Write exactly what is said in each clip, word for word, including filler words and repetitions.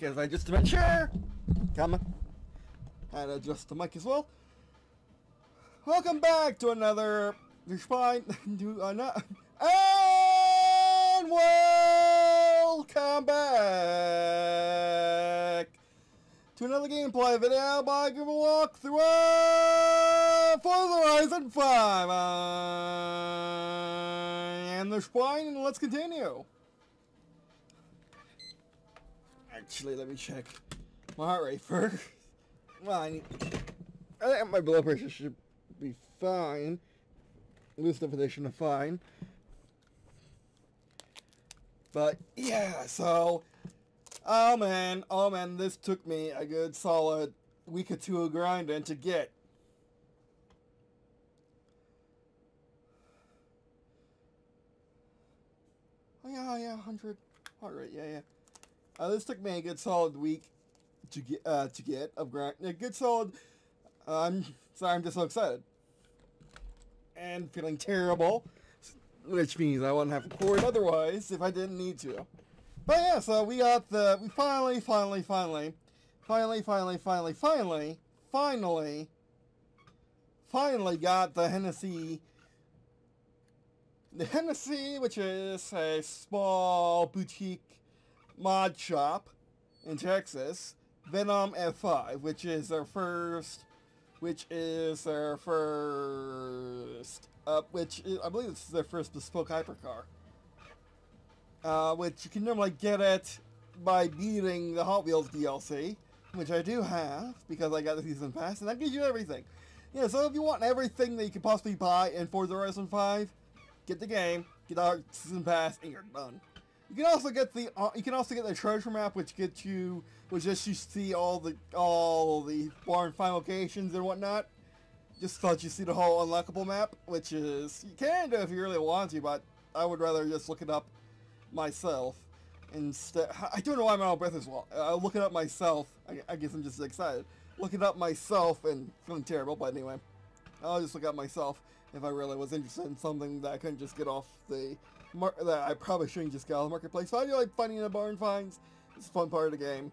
because I just to make sure. Come on. And adjust the mic as well. Welcome back to another Spine to another and welcome back to another gameplay video by Give a Walk through uh, Forza Horizon five. I am the Spine, and let's continue. Actually, let me check my heart rate first. Well, I need. I think my blood pressure should be fine. Loose definition of fine. But yeah, so oh man, oh man, this took me a good solid week or two of grinding to get. Oh yeah, yeah, one hundred heart rate, yeah, yeah. Uh, this took me a good solid week to get uh, to get of grind. A good solid. Uh, I'm sorry, I'm just so excited and feeling terrible, which means I wouldn't have to record otherwise if I didn't need to. But yeah, so we got the we finally, finally, finally, finally, finally, finally, finally, finally, finally got the Hennessy. The Hennessy, which is a small boutique mod shop in Texas, Venom F five, which is their first, which is their first, uh, which is, I believe it's their first bespoke hypercar, uh, which you can normally get it by beating the Hot Wheels D L C, which I do have because I got the season pass, and that gives you everything. Yeah, so if you want everything that you could possibly buy in Forza Horizon five, get the game, get our season pass, and you're done. You can also get the uh, you can also get the treasure map, which gets you, which lets you see all the all the barn find locations and whatnot. Just thought you see the whole unlockable map, which is you can do if you really want to, but I would rather just look it up myself instead. I don't know why I'm out of breath as well. I look it up myself. I, I guess I'm just excited. Look it up myself and feeling terrible, but anyway, I'll just look up myself if I really was interested in something that I couldn't just get off the. Mar that I probably shouldn't just get out of the marketplace. So I do like finding the barn finds. It's a fun part of the game.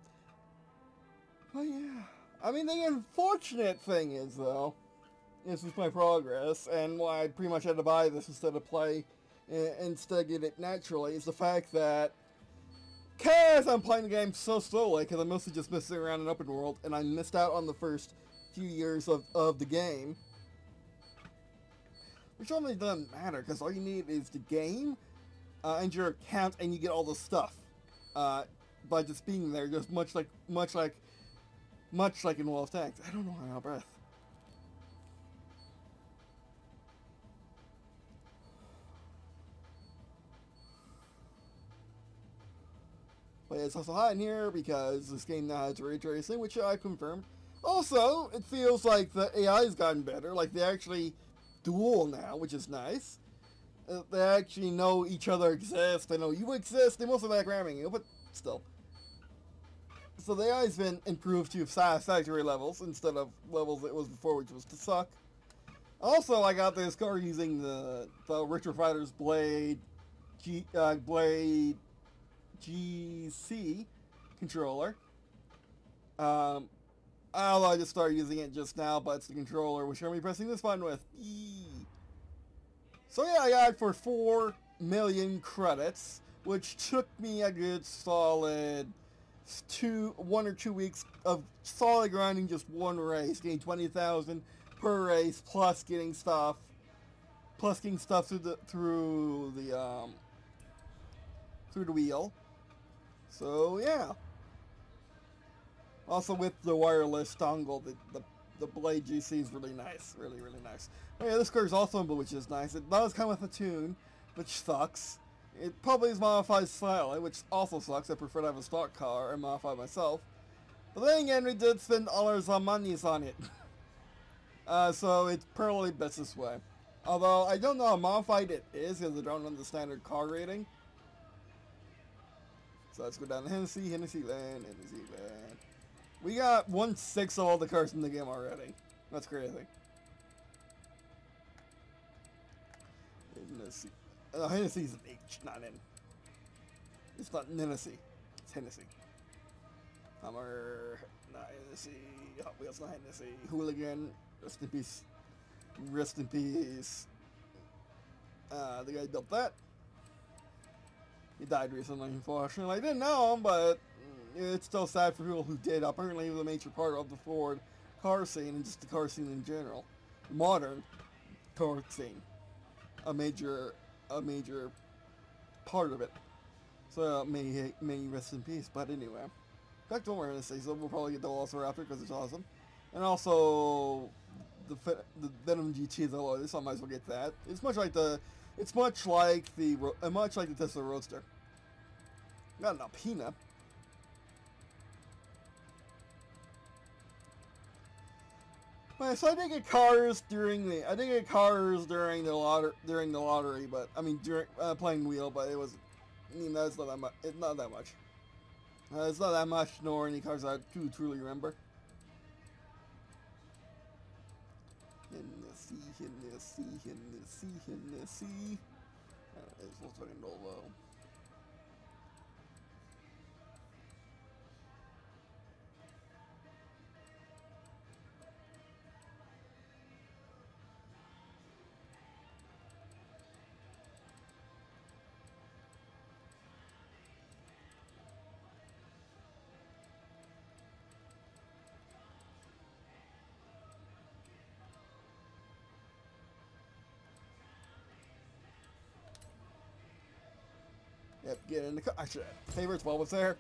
But yeah, I mean the unfortunate thing is though, this is my progress, and why I pretty much had to buy this instead of play, uh, instead of get it naturally, is the fact that, cause I'm playing the game so slowly, because I'm mostly just messing around in open world, and I missed out on the first few years of of the game. Which normally doesn't matter, because all you need is the game, uh, and your account, and you get all the stuff, uh, by just being there, just much like, much like, much like in Wall of Tanks. I don't know, I'm out of breath. But it's also hot in here, because this game now has ray tracing, which I confirmed. Also, it feels like the A I's gotten better, like they actually duel now, which is nice. Uh, they actually know each other exist. They know you exist. They mostly like ramming you, but still. So the A I's been improved to satisfactory levels instead of levels it was before, which was to suck. Also, I got this car using the the Retro Fighters Blade G uh, Blade G C controller. Um. Although I just started using it just now, but it's the controller, which I'm going to be pressing this button with. Eee. So yeah, I got it for four million credits, which took me a good solid two, one or two weeks of solid grinding just one race, getting twenty thousand per race, plus getting stuff, plus getting stuff through the through the um through the wheel. So yeah. Also with the wireless dongle, the, the, the Blade G C is really nice. Really, really nice. Oh yeah, this car is also, which is nice. It does come with a tune, which sucks. It probably is modified slightly, which also sucks. I prefer to have a stock car and modify myself. But then again, we did spend dollars on monies on it. uh, so it's probably best this way. Although, I don't know how modified it is, because I don't know the standard car rating. So let's go down to Hennessy, Hennessy Land, Hennessy Land. We got one sixth of all the cars in the game already. That's crazy. Hennessy. Uh, Hennessy's an H, not N. It's not Hennessy. It's Hennessy. Hummer, not Hennessy. Hot Wheels, not Hennessy. Hooligan, rest in peace. Rest in peace. Uh, the guy built that. He died recently, unfortunately. I didn't know him, but it's still sad for people who did. Apparently, he was a major part of the Ford car scene and just the car scene in general. Modern car scene. A major, a major part of it. So, may, may he rest in peace. But anyway, back to what we're going to say. So, we'll probably get the Velociraptor because it's awesome. And also, the the Venom G T is a lot. So I might as well get that. It's much like the, it's much like the, uh, much like the Tesla Roadster. Got an Alpina. Right, so I did get cars during the, I did get cars during the lottery, during the lottery, but I mean during uh, playing wheel, but it was, I mean that's not that much. It's not that much. Uh, it's not that much, nor any cars I do truly remember. Hennessy, Hennessy, Hennessy, Hennessy. Uh, it's Volkswagen Volvo. Yep, get in the car. I should have favorites while was there.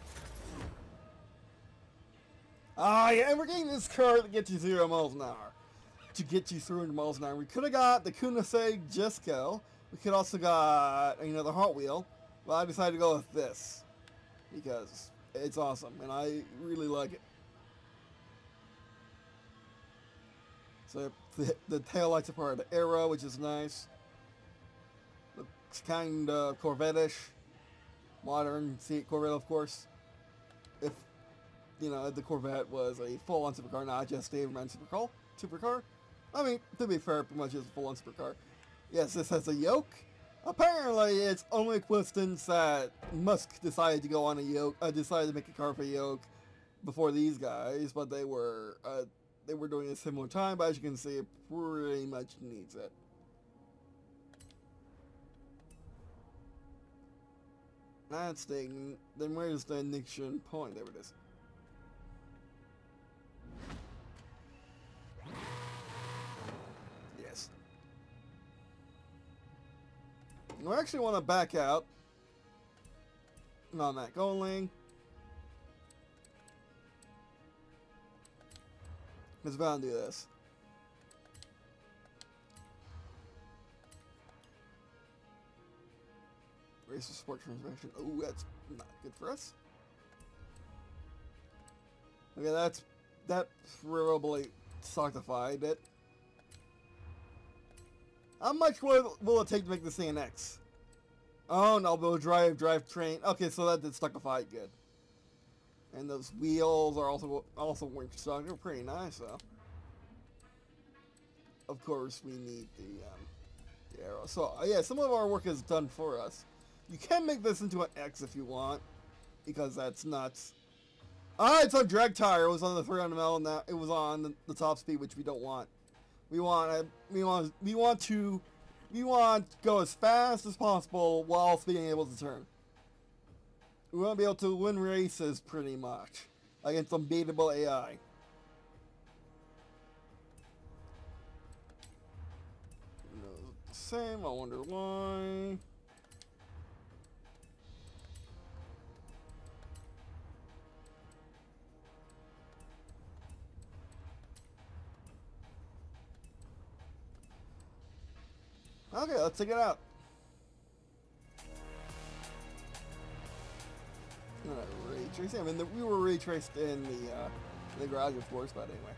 Ah, yeah, and we're getting this car to get you zero miles an hour. To get you three hundred miles an hour. We could have got the Koenigsegg Jesko. We could also got another Hot Wheel. But I decided to go with this. Because it's awesome. And I really like it. So the, the taillights are part of the Aero, which is nice. Looks kind of Corvette-ish. Modern C eight Corvette, of course. If, you know, the Corvette was a full-on supercar, not just a Ram supercar. Supercar. I mean, to be fair, pretty much is a full-on supercar. Yes, this has a yoke. Apparently, it's only coincidence that Musk decided to go on a yoke, uh, decided to make a car for a yoke before these guys, but they were, uh, they were doing it at a similar time, but as you can see, it pretty much needs it. That's the, then where's the ignition point? There it is. Yes. We actually want to back out. Non-Mac only. Let's bound to do this. Race to sport transmission. Oh, that's not good for us. Okay, that's that probably soctified it. How much will, will it take to make the C N X? Oh no, but drive, drive train. Okay, so that did stuckify good. And those wheels are also also weren't stuck. They're pretty nice though. Of course, we need the um, the Aero. So uh, yeah, some of our work is done for us. You can make this into an X if you want, because that's nuts. Ah, it's on drag tire. It was on the three hundred mile, and now it was on the, the top speed, which we don't want. We want uh, we want we want to we want to go as fast as possible whilst being able to turn. We want to be able to win races pretty much against unbeatable A I. Same. I wonder why. Okay, let's check it out. Not ray tracing. I mean, the, we were ray traced in the uh, the garage, of course, but anyway.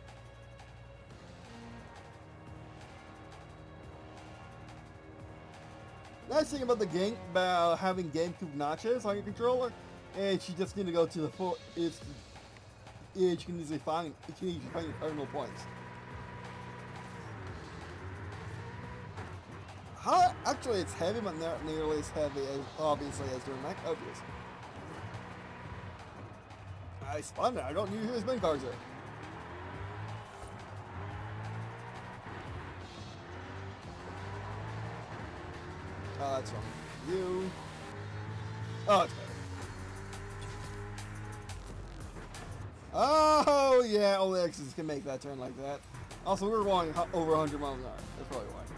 Nice thing about the game, about having GameCube notches on your controller, is you just need to go to the full. It's you can easily find you can easily find your cardinal points. How, actually, it's heavy, but not nearly as heavy as, obviously, as their Mac Obvious. I spun it. I don't usually spin cars here. Oh, that's wrong. You. Oh, it's better. Oh, yeah, only X's can make that turn like that. Also, we were going over one hundred miles an hour. That's probably why.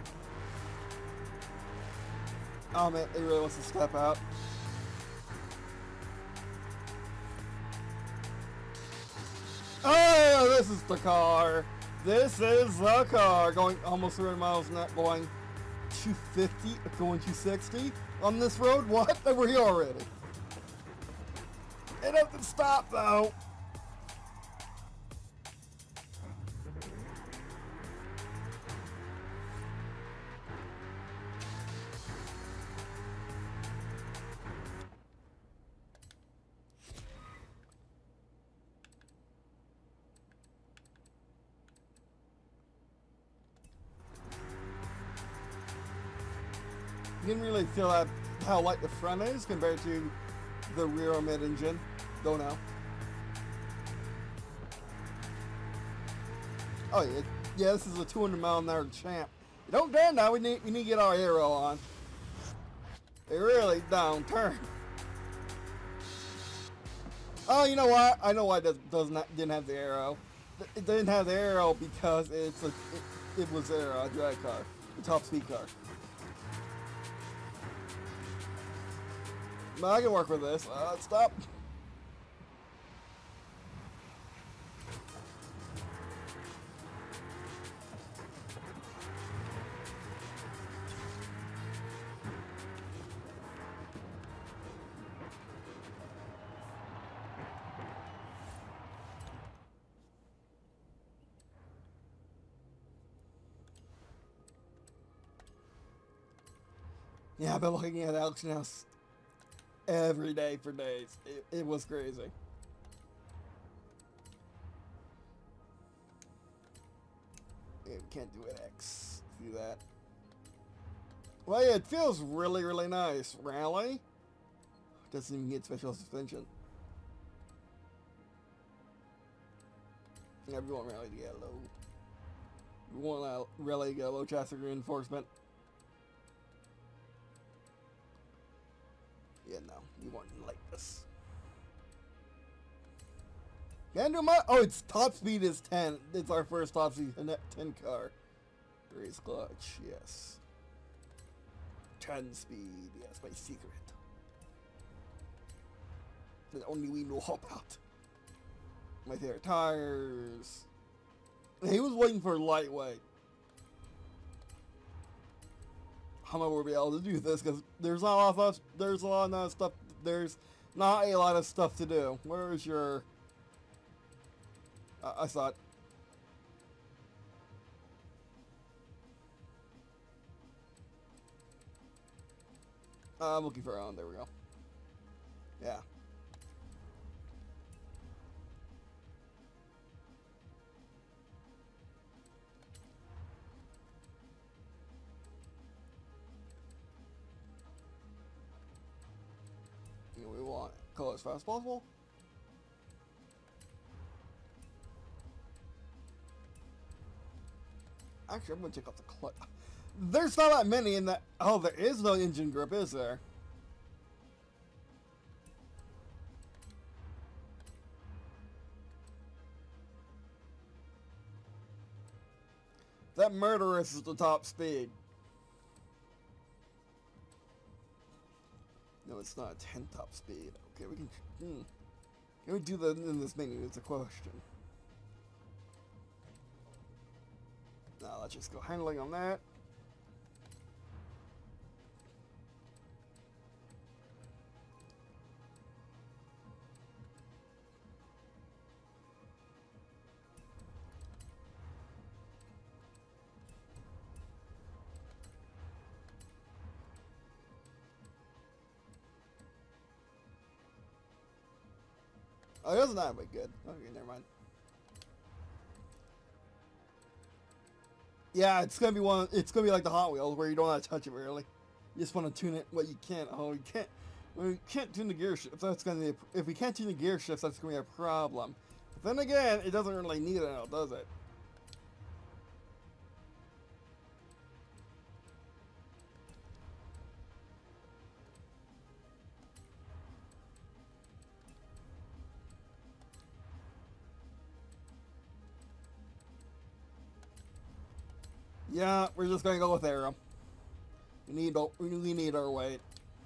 Oh, man, it really wants to step out. Oh, this is the car. This is the car. Going almost three hundred miles an hour, going two fifty, going two sixty on this road. What? We're here already. It doesn't stop, though. You didn't really feel that how light the front is compared to the rear or mid engine. Don't know. Oh yeah, yeah. This is a two hundred mile an hour champ. Don't turn now. We need we need to get our aero on. It really don't turn. Oh, you know what? I know why it does, does not didn't have the aero. It didn't have the aero because it's a it, it was a uh, drag car, a top speed car. But I can work with this. Uh, stop. Yeah, I've been looking at Auction House every day for days. It, it was crazy. Yeah, we can't do an X. Do that. Well, yeah, it feels really, really nice. Rally? Doesn't even get special suspension. Yeah, we want Rally to get low. We want uh, Rally to get low chassis reinforcement. Yeah, no, you want it like this. Can do my oh, it's top speed is ten. It's our first top speed ten car. Race clutch, yes. ten speed, yes, my secret. That only we know about. My favorite tires. He was waiting for lightweight. How am I going to be able to do this? Because there's not a lot of there's a lot of stuff. There's not a lot of stuff to do. Where is your? Uh, I saw it. Uh, I'm looking for. Oh, there we go. Yeah. We want go as fast as possible. Actually, I'm gonna check out the clutch. There's not that many in that. Oh, there is no engine grip, is there? That Murderous is the top speed. No, it's not a ten top speed. Okay, we can. Hmm. Can we do that in this menu? It's a question. Now let's just go handling on that. Oh, it doesn't that way good. Okay, never mind. Yeah, it's gonna be one. It's gonna be like the Hot Wheels where you don't want to touch it really. You just want to tune it what you can. Oh, you can't. We can't tune the gear shifts. That's gonna be a, if we can't tune the gear shifts, that's gonna be a problem. But then again, it doesn't really need it now, does it? Yeah, we're just gonna go with arrow. We need we really need our weight.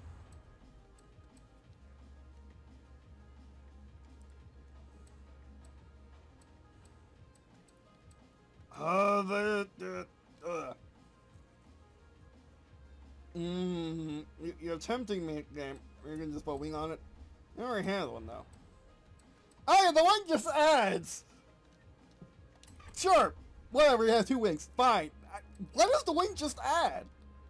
Uh, the, the, uh. Mm, you're tempting me, game. You're gonna just put a wing on it. I already had one though. Oh yeah, the wing just adds. Sure, whatever. You have two wings. Fine. I, what does the wing just add?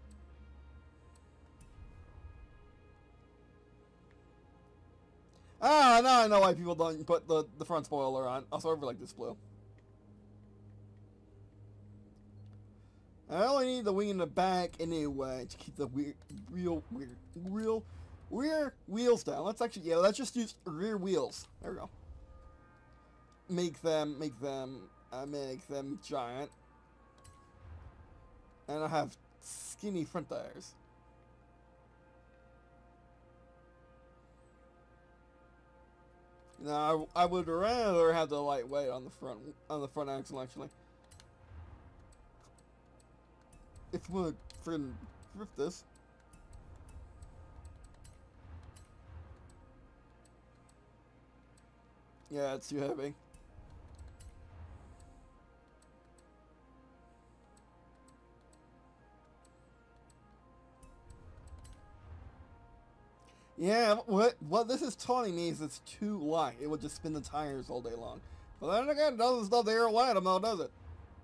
Ah, now I know why people don't put the the front spoiler on. Also, I really like this blue. I only need the wing in the back anyway to keep the weird, real, weird, real, rear wheels down. Let's actually, yeah, let's just use rear wheels. There we go. Make them, make them, uh, make them giant. And I have skinny front tires. Now, I, I would rather have the lightweight on the front, on the front axle actually. If we want to friggin' drift this. Yeah, it's too heavy. Yeah, what what this is telling me is it's too light. It would just spin the tires all day long. But then again, it doesn't stop the air light them though, does it?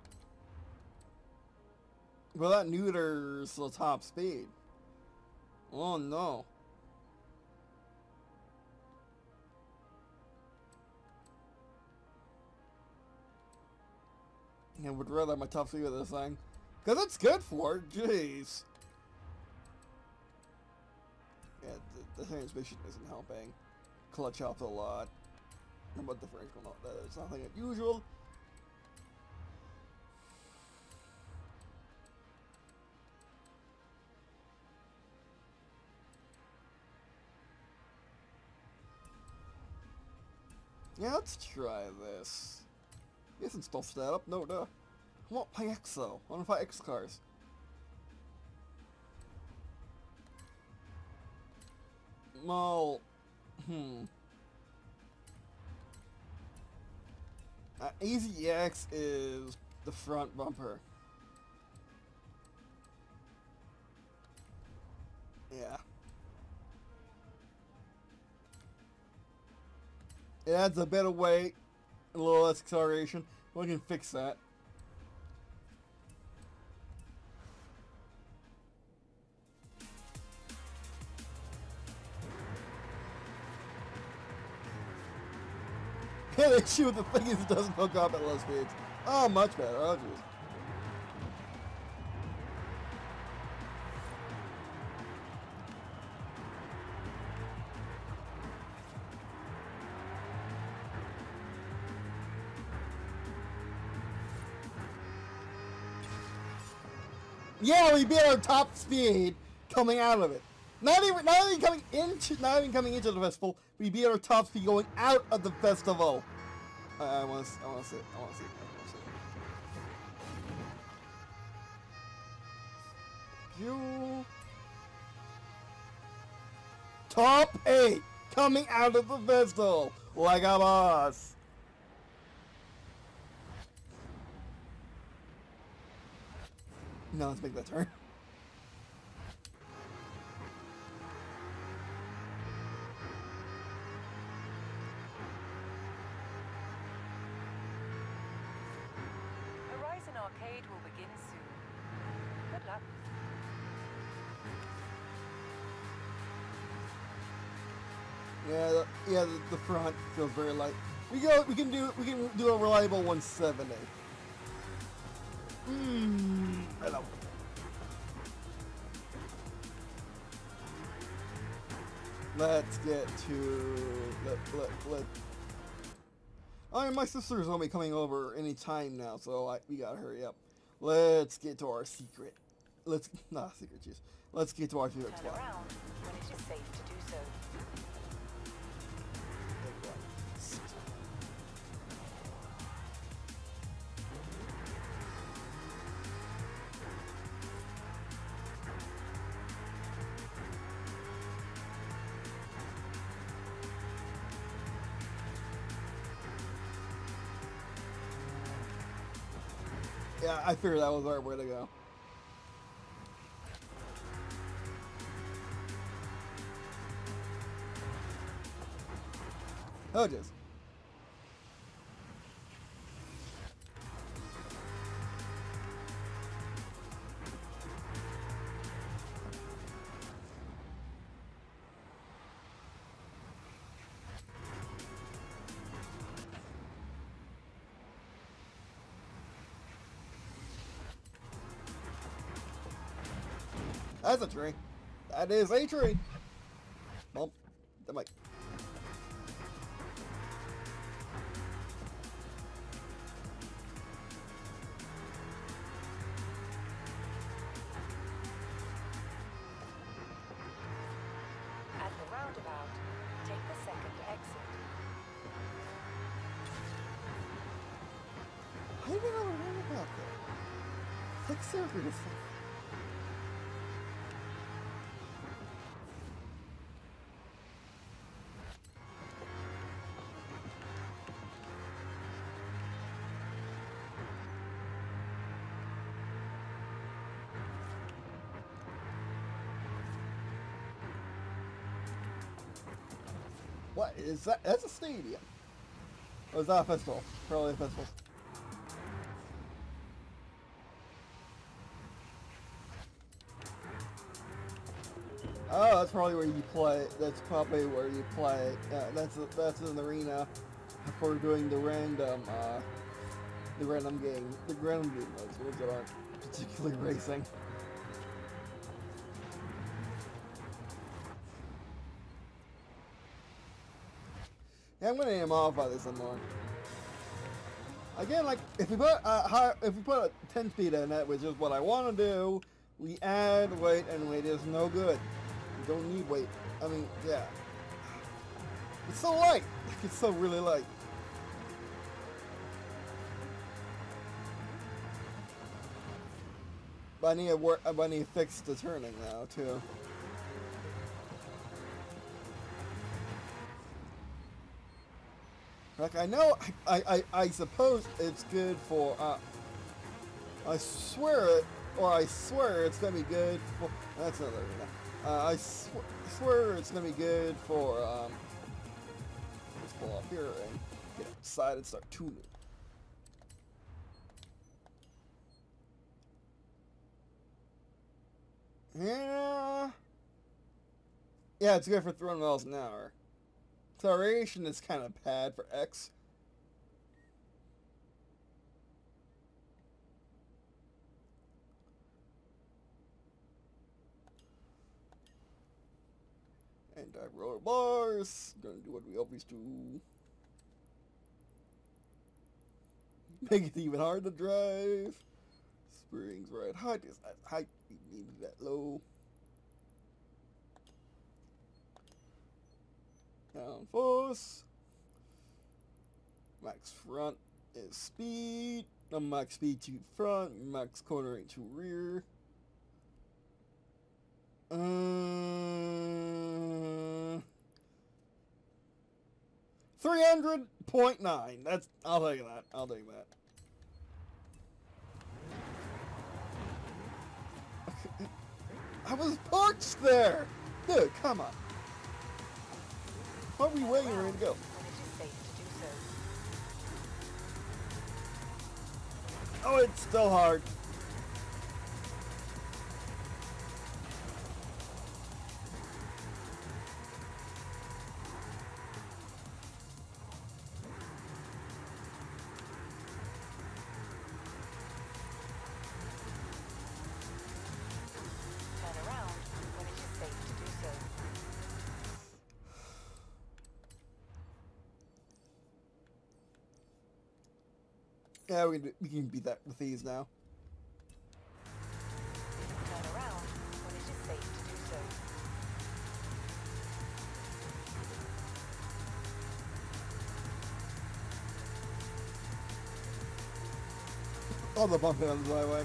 Well, that neuters the top speed. Oh no. I would rather have my top speed with this thing. Because it's good for it, jeez. Yeah, the, the transmission isn't helping. Clutch helps a lot. But differential, no, that is nothing unusual. Yeah, let's try this. Yes, install setup. No, duh. I want play X though. I want to play X cars. Well, hmm. Uh, A Z X is the front bumper. Yeah. It adds a bit of weight, a little less acceleration. We can fix that. Yeah, the issue with the thing is it doesn't hook up at low speeds. Oh, much better. Oh, jeez. Yeah, we beat our top speed coming out of it. Not even, not even coming into, not even coming into the festival. We beat our top speed going out of the festival. I, I want to, I want to see it. I want to see it. I want to see it. You. Top eight coming out of the festival like a boss. Now let's make that turn. Horizon Arcade will begin soon. Good luck. Yeah, the, yeah, the, the front feels very light. We go, we can do, we can do a reliable one seventy. Mmm, hello. Let's get to let let let. Oh, and my sister's gonna be coming over any time now, so I, we gotta hurry up. Let's get to our secret. Let's not secret, jeez. Let's get to our secret Turn spot. around when it is safe to do so. There we go. Yeah, I figured that was our way to go. Oh, just. That's a tree. That is a tree. Bump the mic. At the roundabout, take the second exit. I didn't know what about that. It's like seriously, this thing. What is that? That's a stadium. Or is that a festival? Probably a festival. Oh, that's probably where you play. That's probably where you play. Yeah, that's a, that's an arena for doing the random, uh, the random game, the random game modes, ones that aren't particularly racing. Yeah, I'm gonna aim off by this some more. Again, like if we put uh, high, if we put a ten speed in it, which is what I want to do, we add weight, and weight is no good. You don't need weight. I mean, yeah, it's so light. Like it's so really light. But I need to work. I need to fix the turning now too. Like I know, I, I, I suppose it's good for, uh, I swear it, or I swear it's gonna be good for, that's another arena. Uh, I sw swear it's gonna be good for, um, let's pull off here and get outside and start tuning. Yeah. Yeah, it's good for throwing miles an hour. Acceleration is kind of bad for X. Anti-roller bars. Gonna do what we always do. Make it even hard to drive. Springs right high. This height need that low. Down force. Max front is speed. No, max speed to front. Max cornering to rear. Uh, three hundred point nine. That's. I'll take that. I'll take that. I was parked there, dude. Come on. What are we waiting ready to go? Oh, it's still hard. Yeah, we can, we can beat that with these now. Turn around when it is safe to do so. Oh, the bump it on the highway.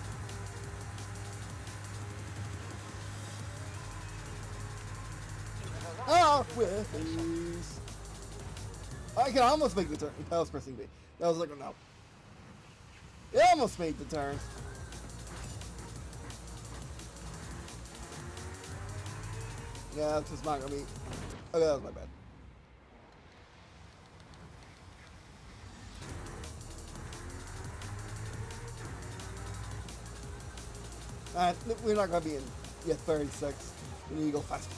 You have arrived Ah, at your destination. please. I can almost make the turn. I was pressing B. I was like, oh, no. It almost made the turn. Yeah, that's just not gonna be. Okay, that was my bad. Alright, we're not gonna be in yeah thirty-six. We need to go faster.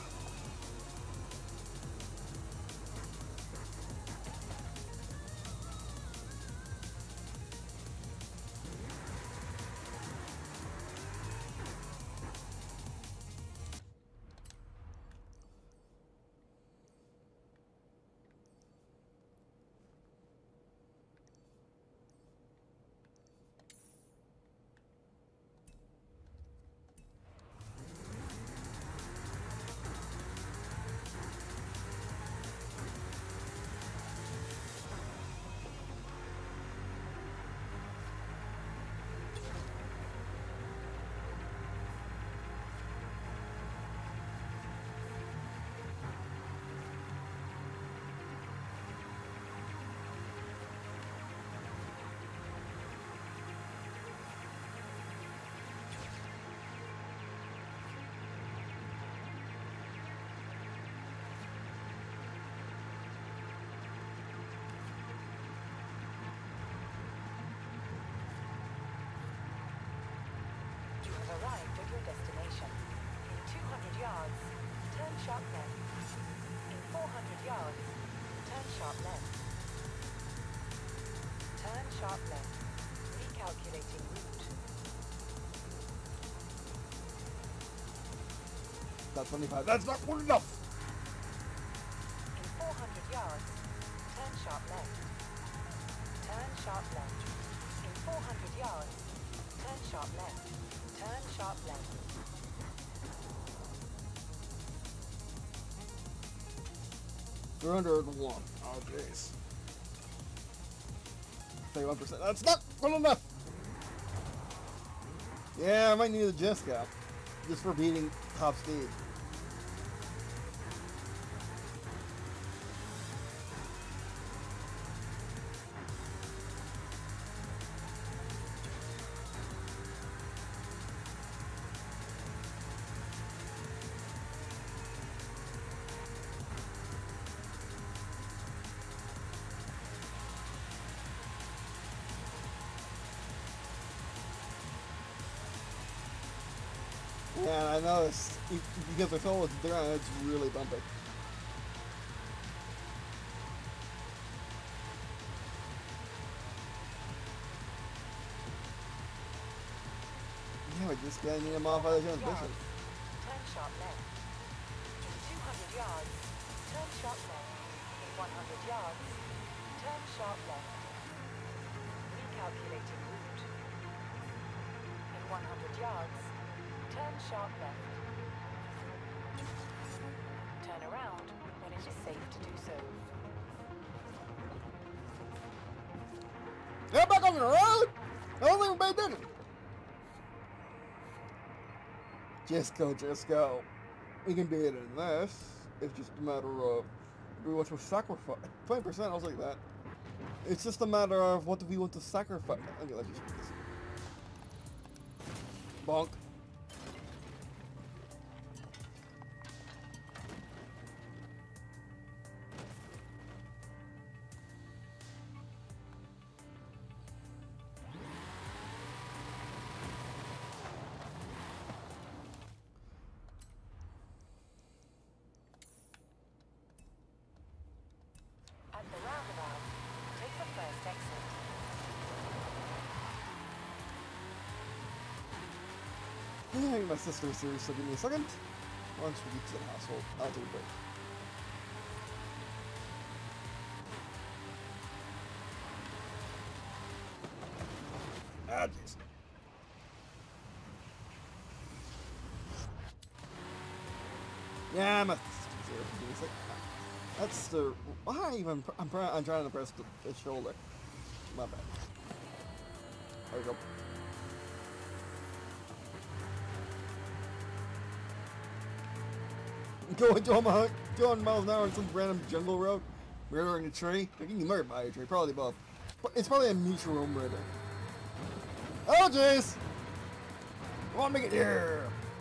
You have arrived at your destination. In two hundred yards, turn sharp left. In four hundred yards, turn sharp left. Turn sharp left. Recalculating route. That's twenty-five. That's not good enough. In four hundred yards, turn sharp left. Turn sharp left. In four hundred yards, turn sharp left. Turn sharp left. three hundred one. Oh, jeez. thirty-one percent. That's not good enough. Yeah, I might need a Jessica just for beating top speed. Yeah, I noticed e- because the soul is down, it's really bumpy. Yeah, we just gotta need a modified transmission. Turn sharp left. In two hundred yards, turn sharp left. In one hundred yards, turn sharp left. Recalculating route. In one hundred yards, turn sharp left. Turn around when it is safe to do so. Get back on the road! I don't think we did it! Just go, just go. We can beat it in this. It's just a matter of do we want to sacrifice twenty percent. I was like that. It's just a matter of what do we want to sacrifice. Okay, let's just do this. Bonk. At the roundabout, take the first exit. Yeah, my sister is serious, so give me a second. Once we get to the household, I'll take a break. Ah, jeez. Yeah, I'm a zero. That's the. Why even? I'm, I'm trying to press the, the shoulder. My bad. There we go. Going two miles, two hundred miles an hour on some random jungle road, murdering a tree. You're getting murdered by a tree, probably both. It's probably a mutual murder. Oh jeez! I want to make it here.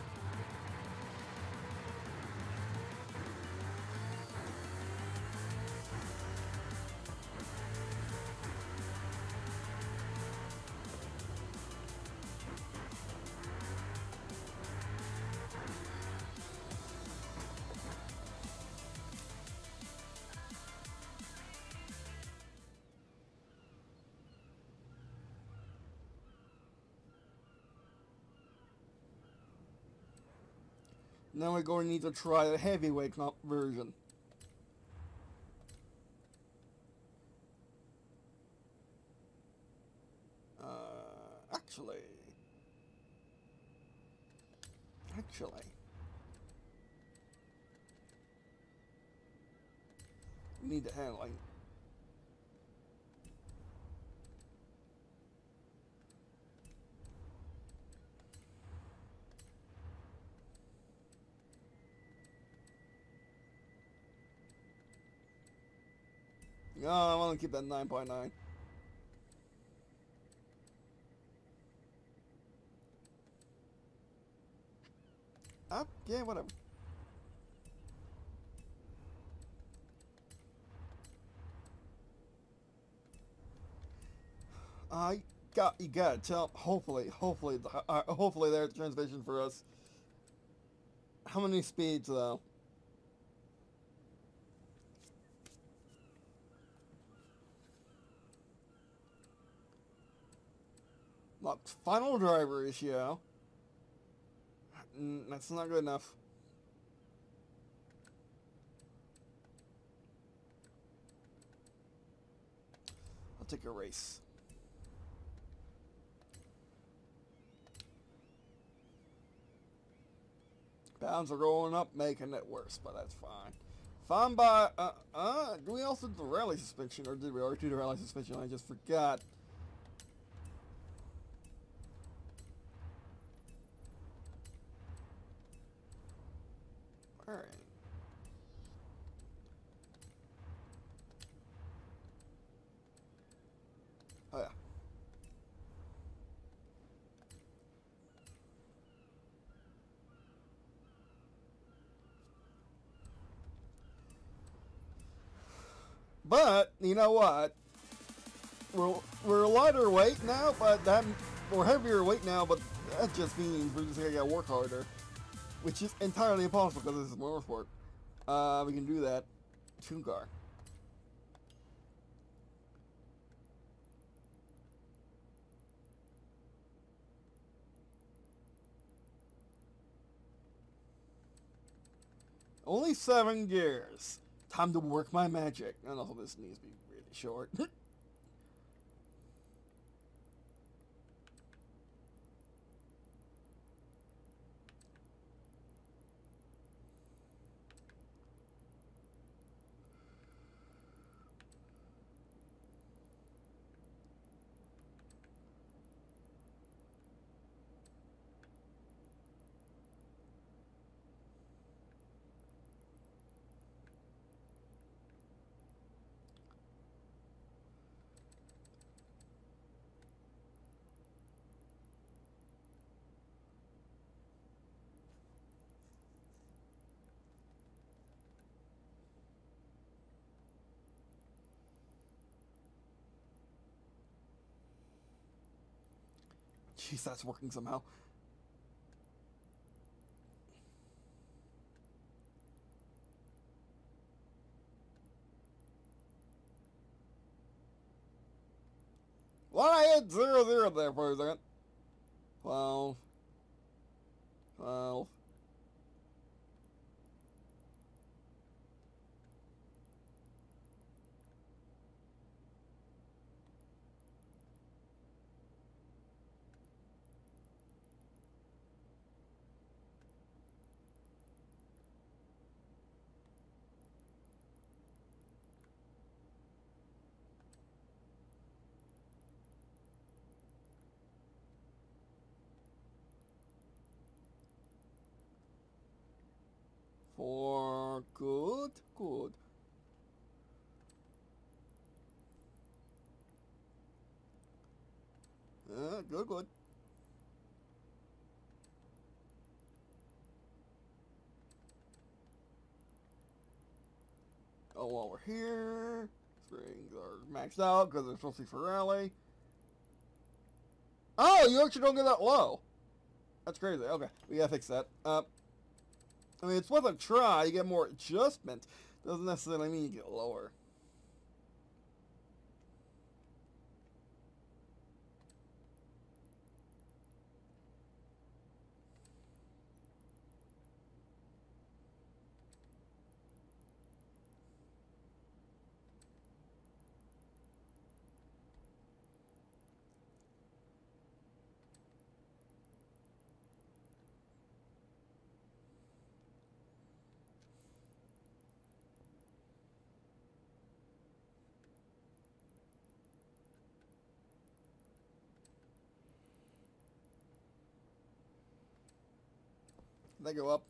Now we're going to need to try the heavyweight version. Uh, actually... Actually... We need the handling. No, I want to keep that nine point nine. Up? Yeah, whatever. I got you. Got to tell. Hopefully, hopefully, uh, hopefully, there's a transmission for us. How many speeds though? Look, final driver issue. Mm, that's not good enough. I'll take a race. Pounds are going up, making it worse, but that's fine. Fine by, uh, uh, do we also do the rally suspension, or did we already do the rally suspension? I just forgot. Alright. Oh yeah. But, you know what? We're, we're a lighter weight now, but that, we're heavier weight now, but that just means we're just gonna work harder. Which is entirely impossible because this is motorsport. Uh, we can do that. Tune car. Only seven gears. Time to work my magic. And also this needs to be really short. Jeez, that's working somehow. Well, I had zero zero there for a second. Twelve. Twelve. For good, good. Uh, good, good. Oh, while we're here, springs are maxed out because they're supposed to be for rally. Oh, you actually don't get that low. That's crazy. Okay, we gotta fix that. Uh, I mean, it's worth a try. You get more adjustment. Doesn't necessarily mean you get lower. They go up.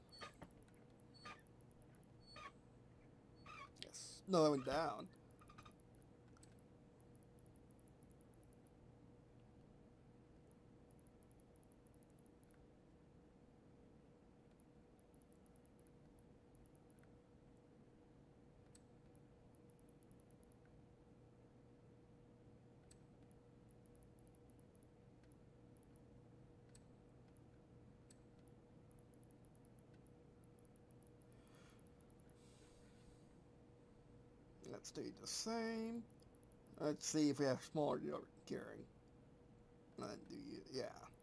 Yes. No, they went down. That stayed the same. Let's see if we have smaller gearing. Uh, do you? Yeah.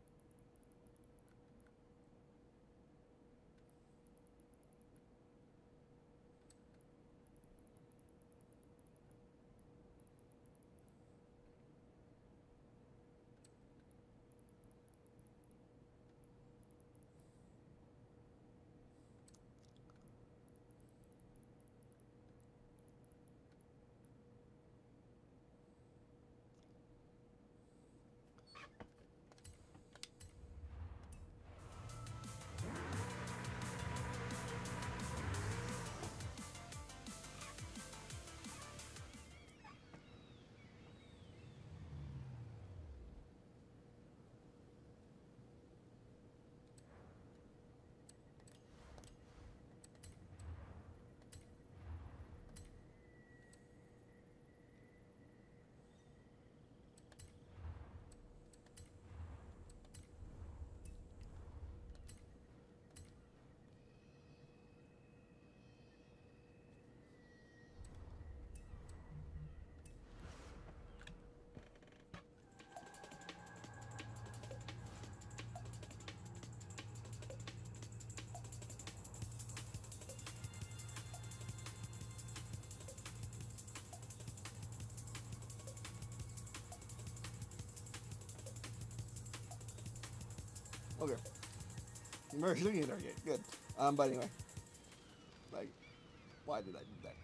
Okay. Emergency target. Good. Um, but anyway. Like, why did I do that?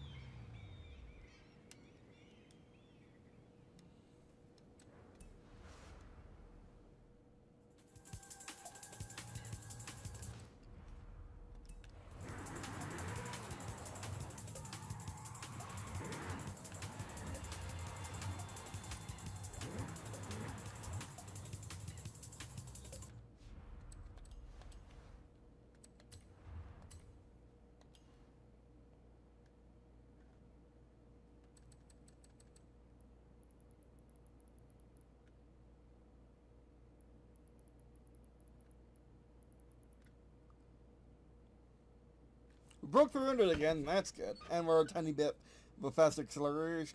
We broke through into it again. That's good. And we're a tiny bit of a fast acceleration.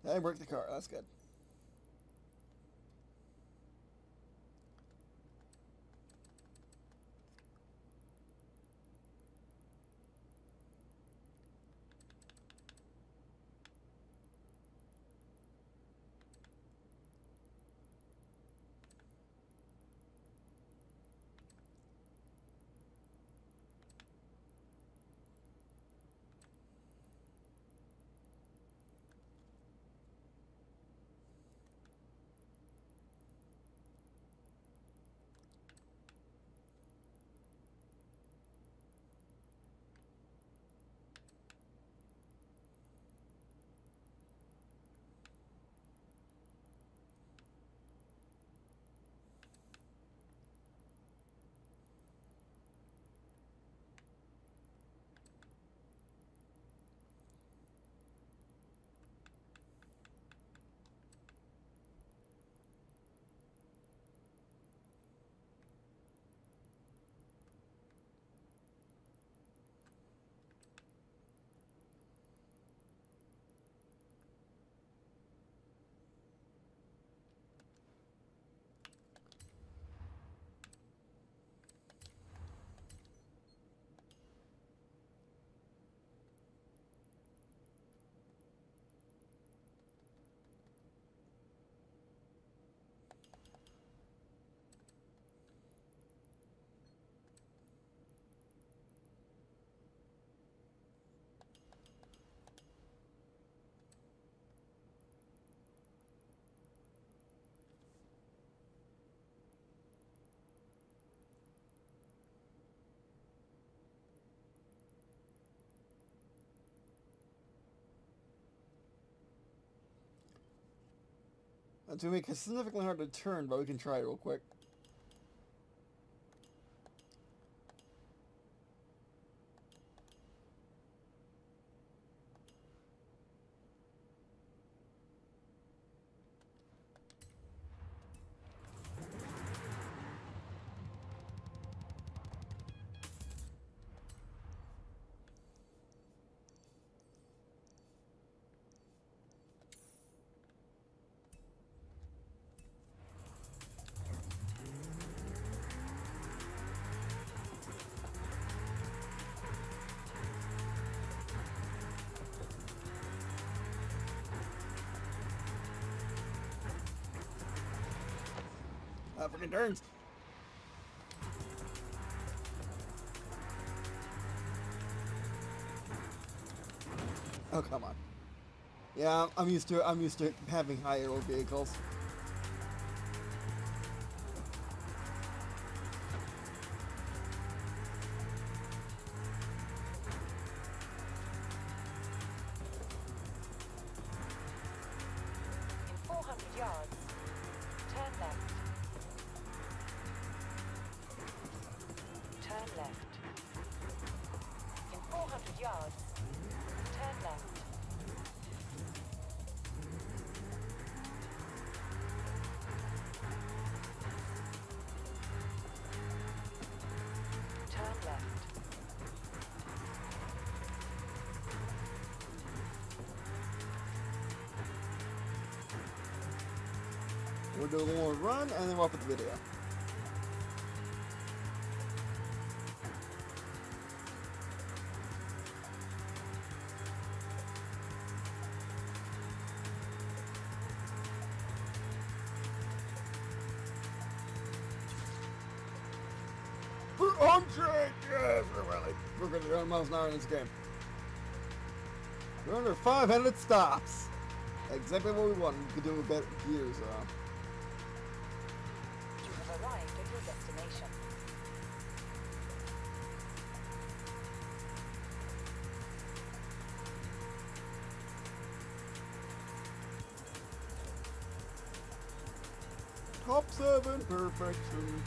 I broke the car. That's good. That's going to make it significantly hard to turn, but we can try it real quick. That freaking turns. Oh, come on. Yeah, I'm used to I'm used to having high aero vehicles. In four hundred yards, turn left. Turn left. In four hundred yards, turn left. Turn left. We'll do one more run and then we'll up with the video. On track! Yes, we're really. We're going to go one hundred miles an hour in this game. We're under five hundred stops. Exactly what we want. We could do with better gears. Uh. You have arrived at your destination. Top seven perfection.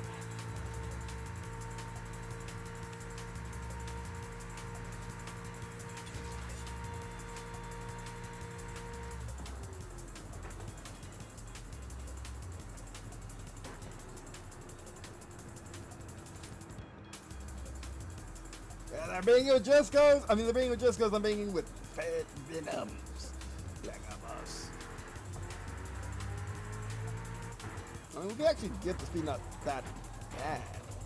Yeah, they're being with Jesco's. I mean, they're being with Jesco's. I'm being with Fat Venoms. Like a I mean, we can actually get the speed not that bad.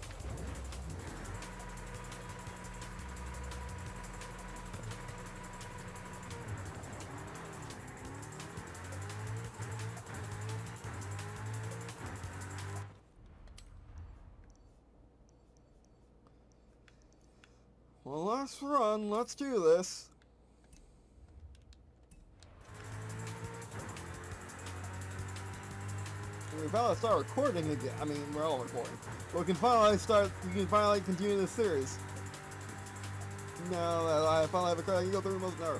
Well, let's run. Let's do this. We finally start recording again. I mean, we're all recording. But we can finally start. We can finally continue this series. Now that I finally have a car, I can go through most of an hour.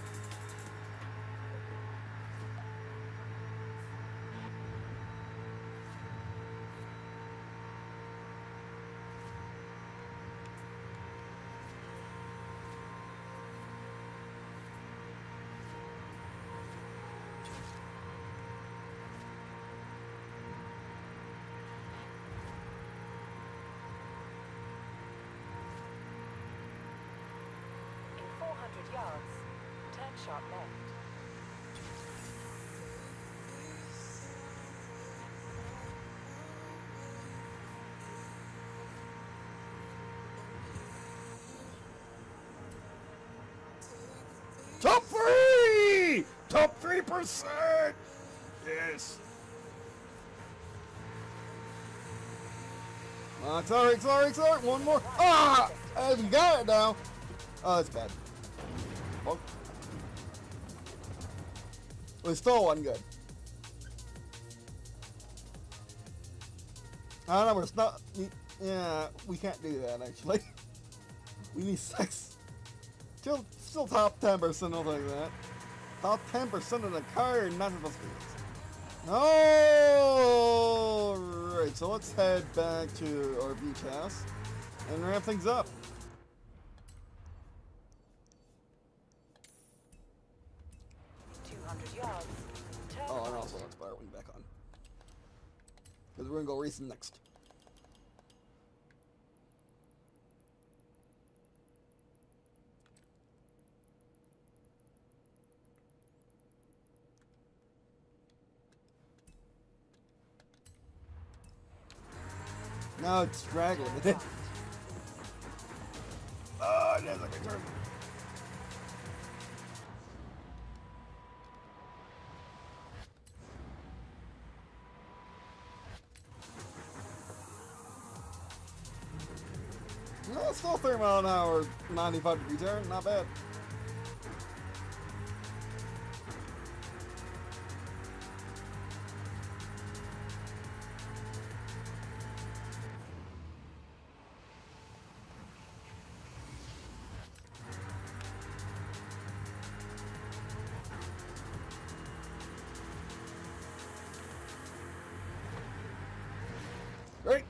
four hundred yards, turn sharp left. Top three! Top three percent! Yes. Uh, sorry, sorry, sorry. One more. Ah! Uh, you got it now. Oh, that's bad. Oh. We stole one good. I don't know, but it's not. Yeah, we can't do that actually. We need six. Still, still top ten percent, I'll take that. Top ten percent of the car are not supposed to be this. Alright, so let's head back to our beach house and ramp things up. two hundred yards, turn Oh, and right. also let's put our wing back on. Because we're going to go racing next. No, it's straggling. Oh, it has like a turn. No, it's still thirty mile an hour, ninety-five degree turn, not bad. Great.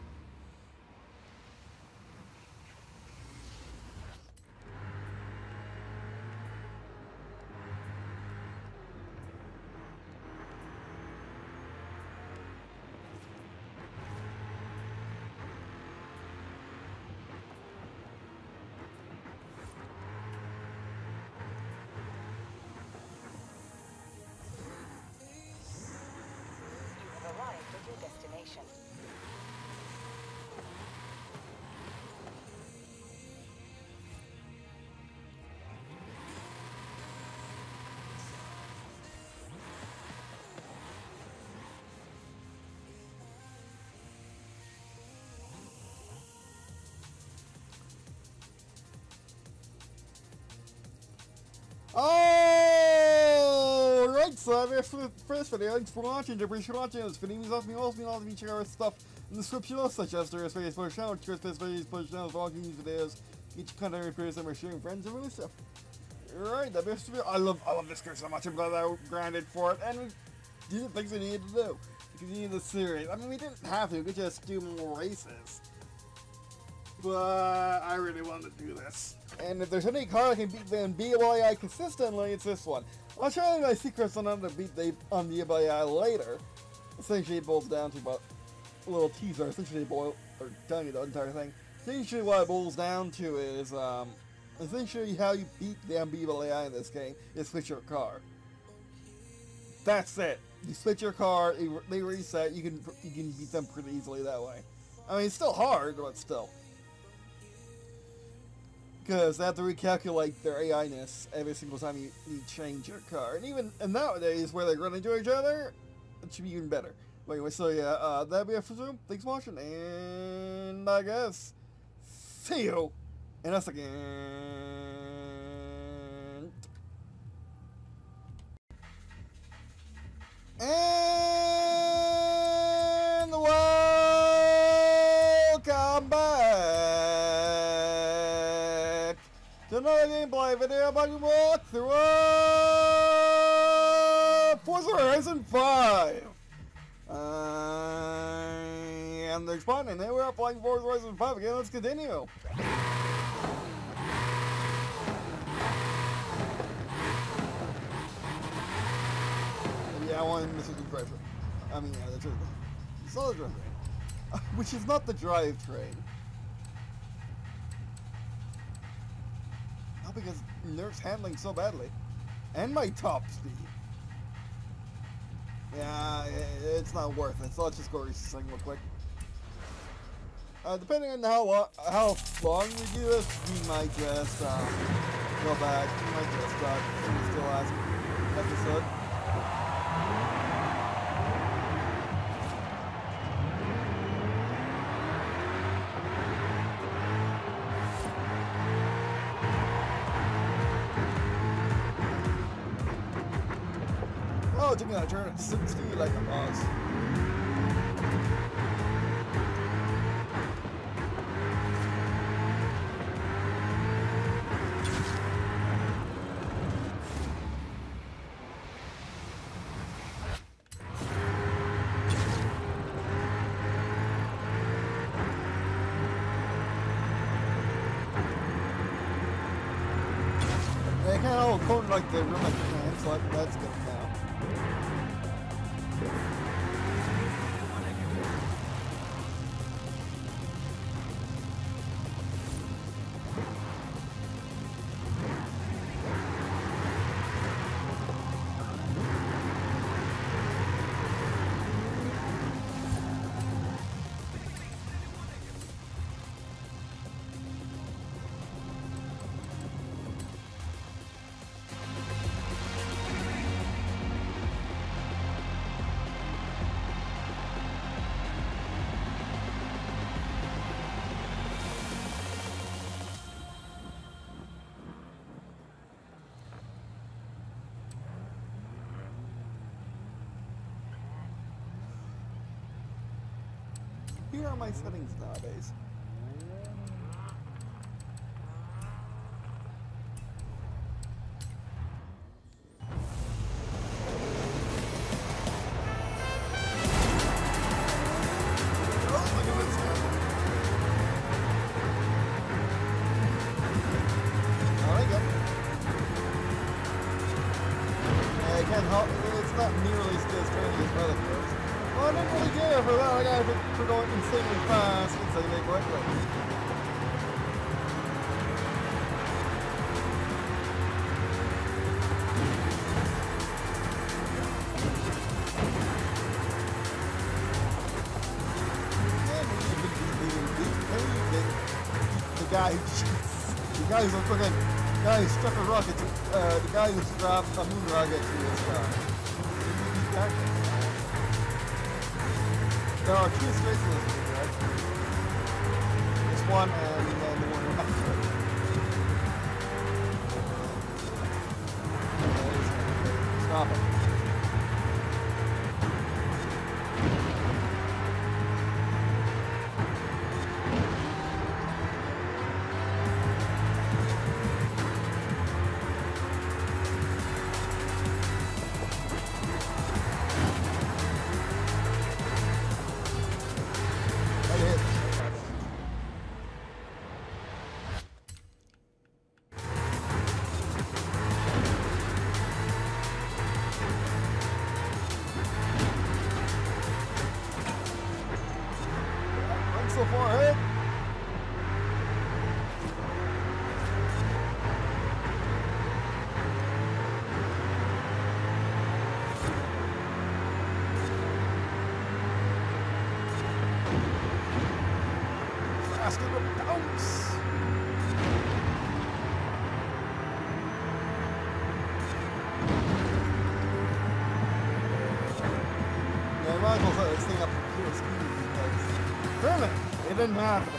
You have arrived at your destination. Alright, so that's for the first video. Thanks for watching. I appreciate watching. This video means off me also mean all the feature our stuff in the description below, such as the space push channel, space videos, push channels, vlogging these videos, get your content repairs and we're sharing friends and really stuff. Alright, that best video. I love I love this car so much. I'm glad I grinded for it and we did the things we needed to do to continue the series. I mean, we didn't have to, we could just do more races. But I really wanted to do this. And if there's any car that can beat the B Y I consistently, it's this one. I'll show you my secrets on how to beat the on the B Y I later. Essentially, it boils down to about a little teaser. Essentially, boil or telling you the entire thing. Essentially, what it boils down to is um, essentially how you beat the B Y I in this game is switch your car. That's it. you switch your car, they reset. You can you can beat them pretty easily that way. I mean, it's still hard, but still. Because they have to recalculate their A I-ness every single time you, you change your car. And even and nowadays, where they run into each other, it should be even better. But anyway, so yeah, uh, that'll be it for Zoom. Thanks for watching, and I guess, see you in a second. And welcome back to another gameplay video about your walkthrough of Forza Horizon five. Uh, and they're responding. Hey, we're playing Forza Horizon five again. Let's continue. Yeah, I want Mister the drive train. I mean, yeah, that's it. It's not the drive train. Which is not the drive train. Not because Nerf's handling so badly. And my top speed. Yeah, it's not worth it, so let's just go reach this thing real quick. Uh, depending on how, lo how long we do this, we might just uh, go back. We might just uh, finish the last episode. Oh, it took me that turn at sixty like a boss. They kind of all code like the room at the hand, so that's good now. Here are my settings nowadays. It's not nearly as trendy as other cars. Well, I didn't really care for that. I got it for going insanely fast, insanely quickly. The guy who the guy who's a fucking guy who struck a rocket to, uh, the guy who dropped a moon rocket to his car. There are two straight to this movie, right? This one and then the one after it. Stop it. So far ahead. bastard with bounce. Yeah, I might as well set this thing up for pure speed because damn it, it didn't happen.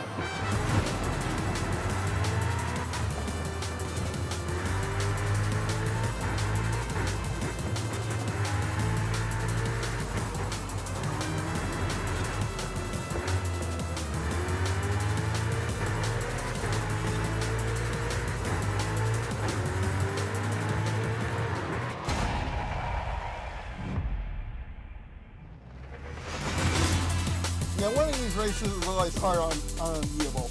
Yeah, one of these races is always hard on unbeatable.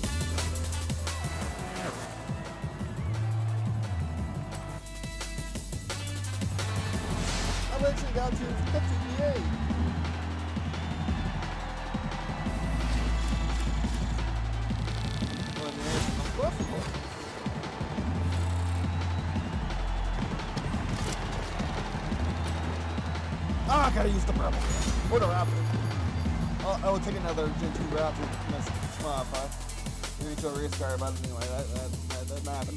I've actually got to fifty-eight. Well, man, I'm possible. Ah, I gotta use the purple. Or the raptor. Oh, I will take another Gen two Raptor to mess modify. Maybe to a race car, but anyway, that, that, that, that happened.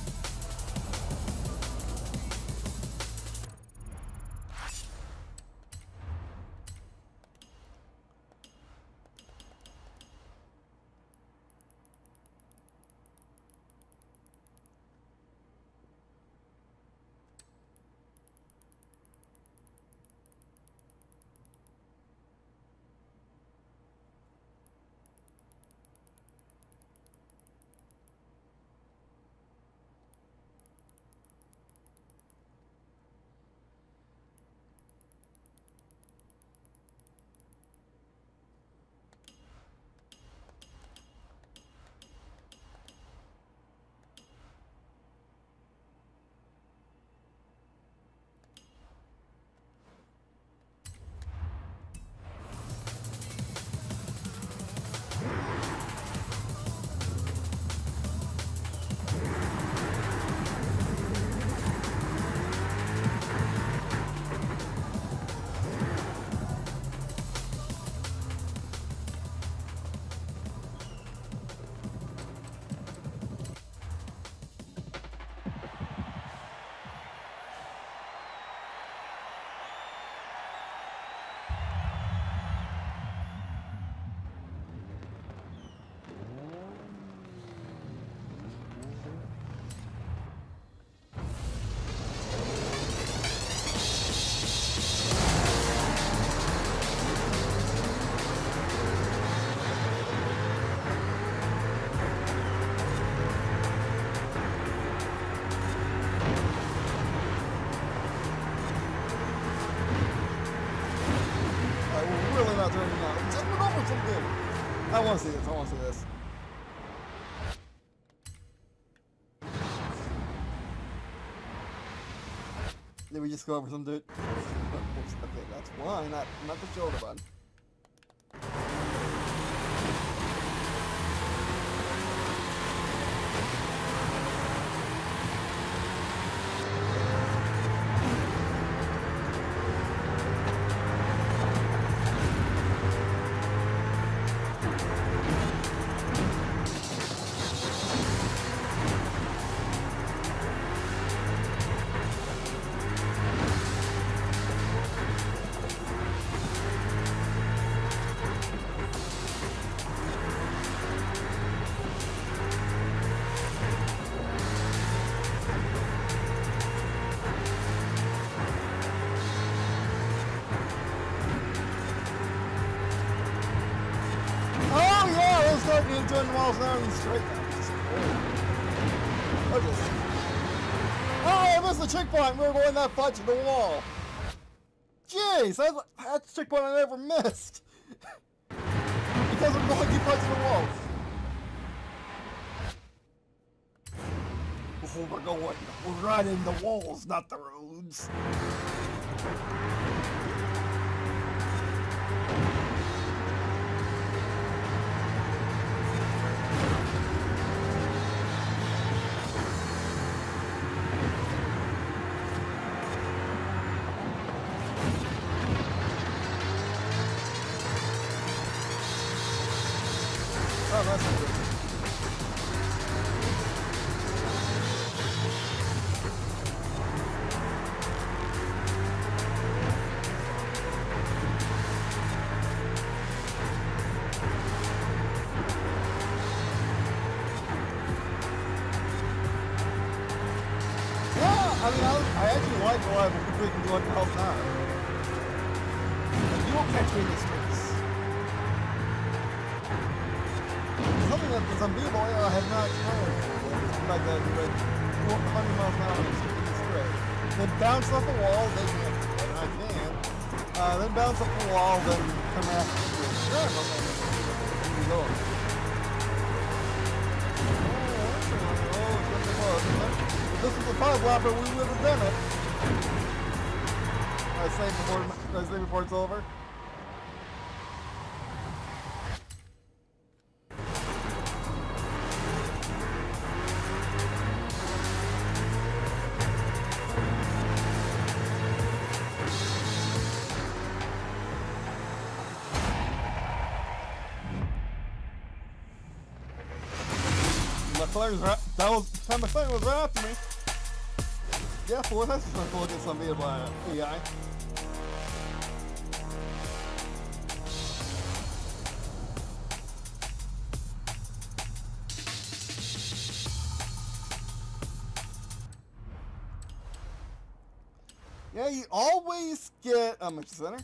I want to see this. I want to see this. Did we just go over some dude? Oops, okay, that's why, not not the shoulder button. Doing miles an hour in straight down. Oh, just... oh, I missed the checkpoint. We were going that far to the wall. Jeez, that's, that's the checkpoint I never missed. Because I'm going too far to the wall. Before we're going, we're riding the walls, not the roads. Oh, that's not good. might go out with freaking two hundred miles an hour. But you won't catch me in this space. Something that some people uh, have not experienced. The fact that you like one hundred miles an hour in a straight. Then bounce off the wall, they can't. And I can. Uh, then bounce off the wall, then come after you. Sure, I'm not going to go. If this was a five lapper, we would have done it. I say before I say before it's over. Right, that was time my phone was right after me. Yeah, four that's just trying to look at some video by A I. Yeah, you always get a um, center.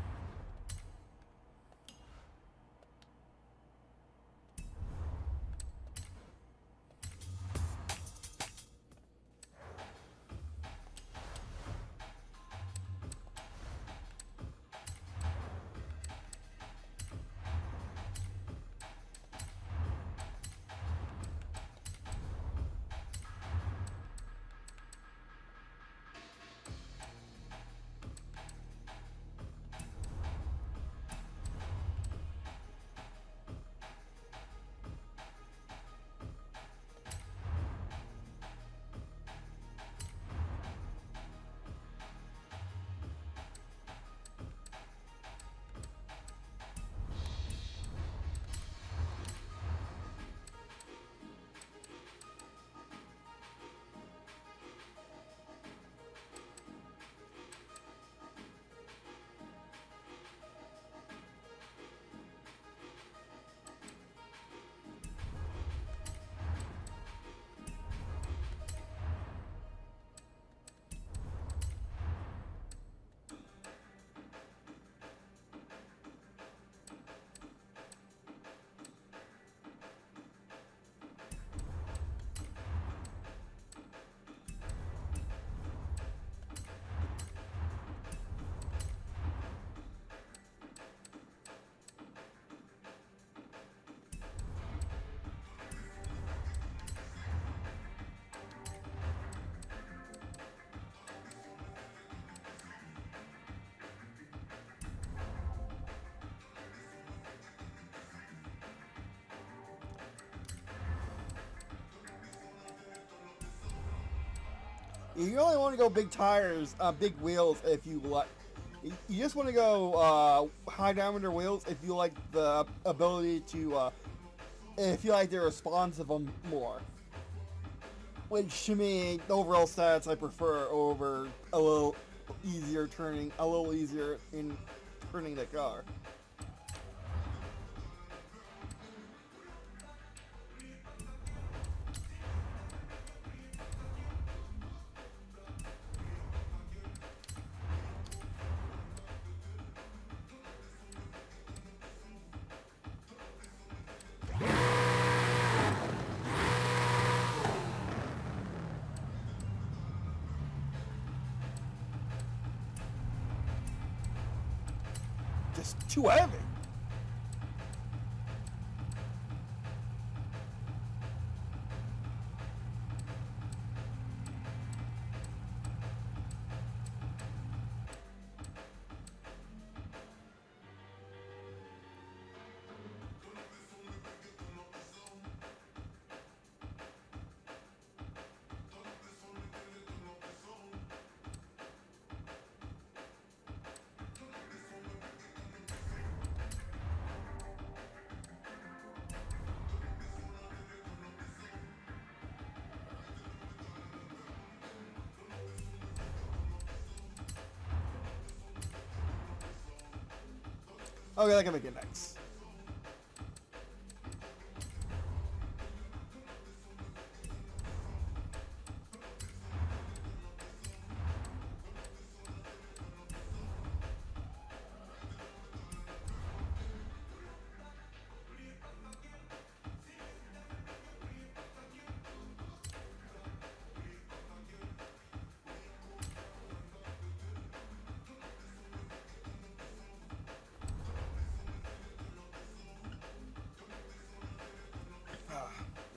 You only want to go big tires, uh, big wheels if you like. You just want to go uh, high diameter wheels if you like the ability to, uh, if you like the response of them more. Which to me, the overall stats I prefer over a little easier turning, a little easier in turning the car. Just too heavy. Okay, that can make it nice.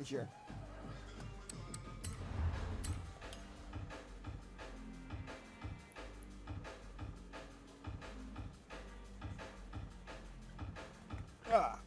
this year. Ah.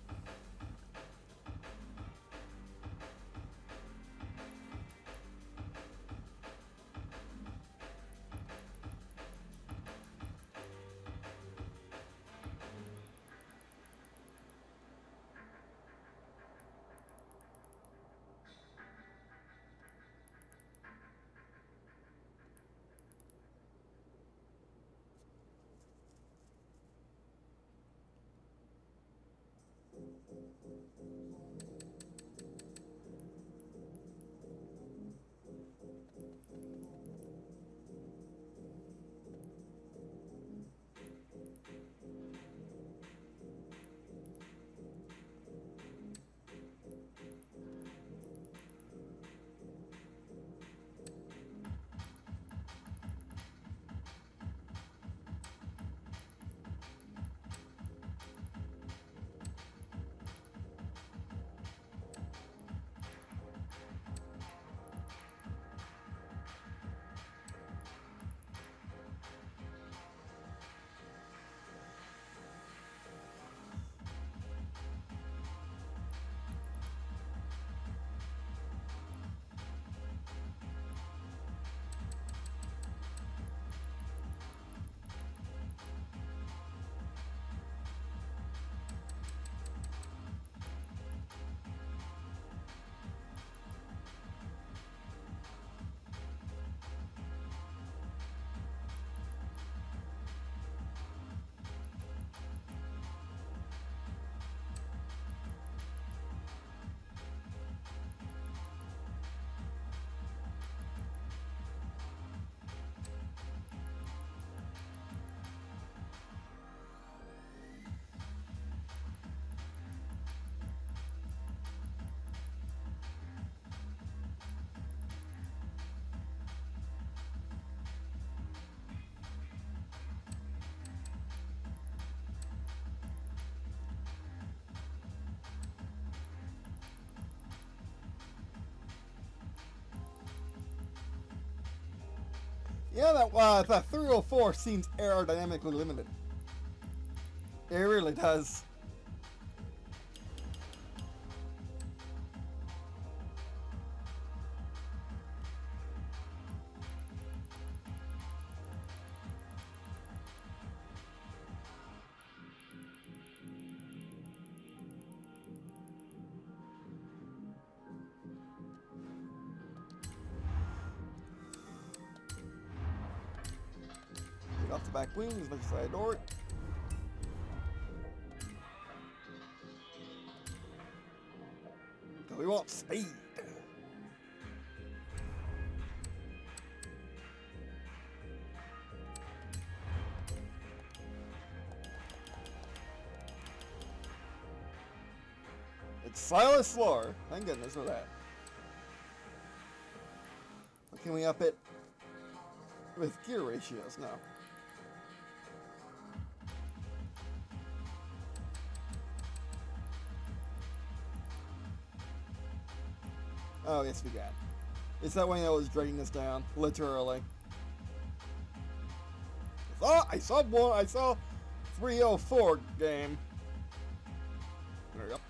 Yeah, that uh, that three oh four seems aerodynamically limited. It really does. Get off the back wings, left side door. We want speed. It's slightly slower. Thank goodness for that. But can we up it with gear ratios? No. Oh, yes, we can. It's that way that was dragging us down, literally. I saw, I saw one, I saw three oh four game. There we go.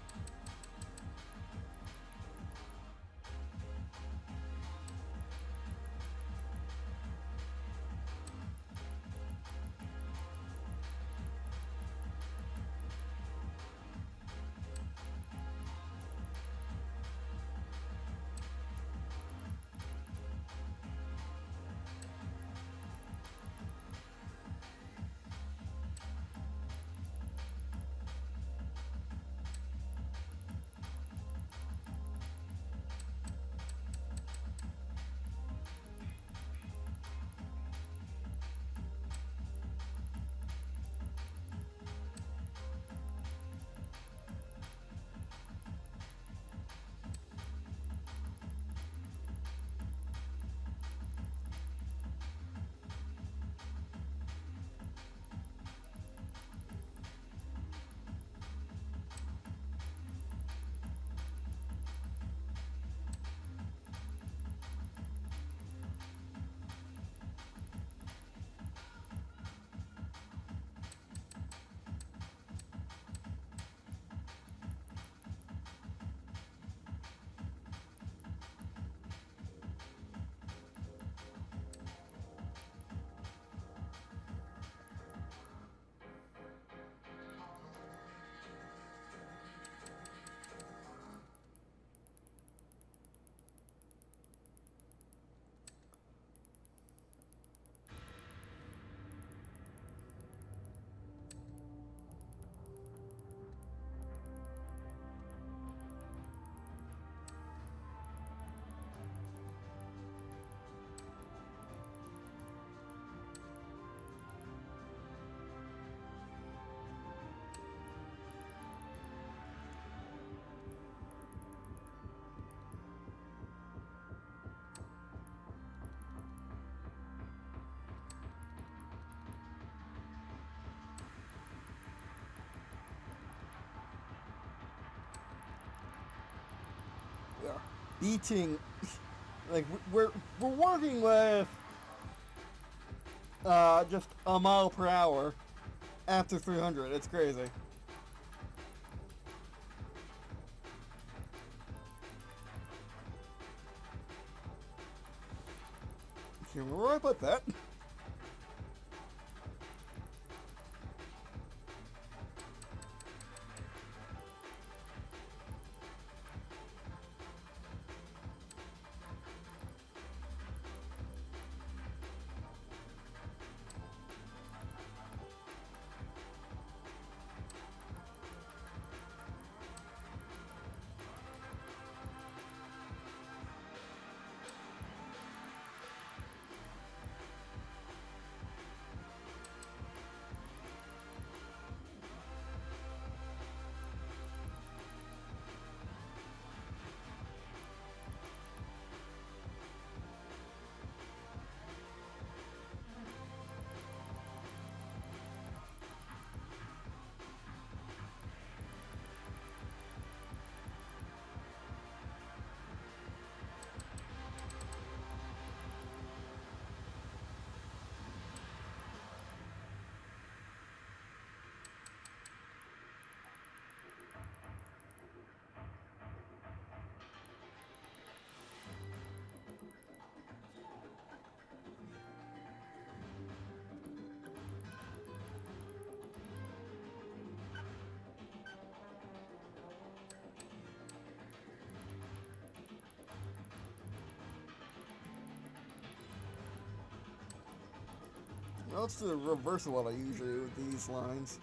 beating, like we're we're working with uh, just a mile per hour after three hundred. It's crazy. Okay, where do I put that? Well, it's the reverse of what I usually do with these lines.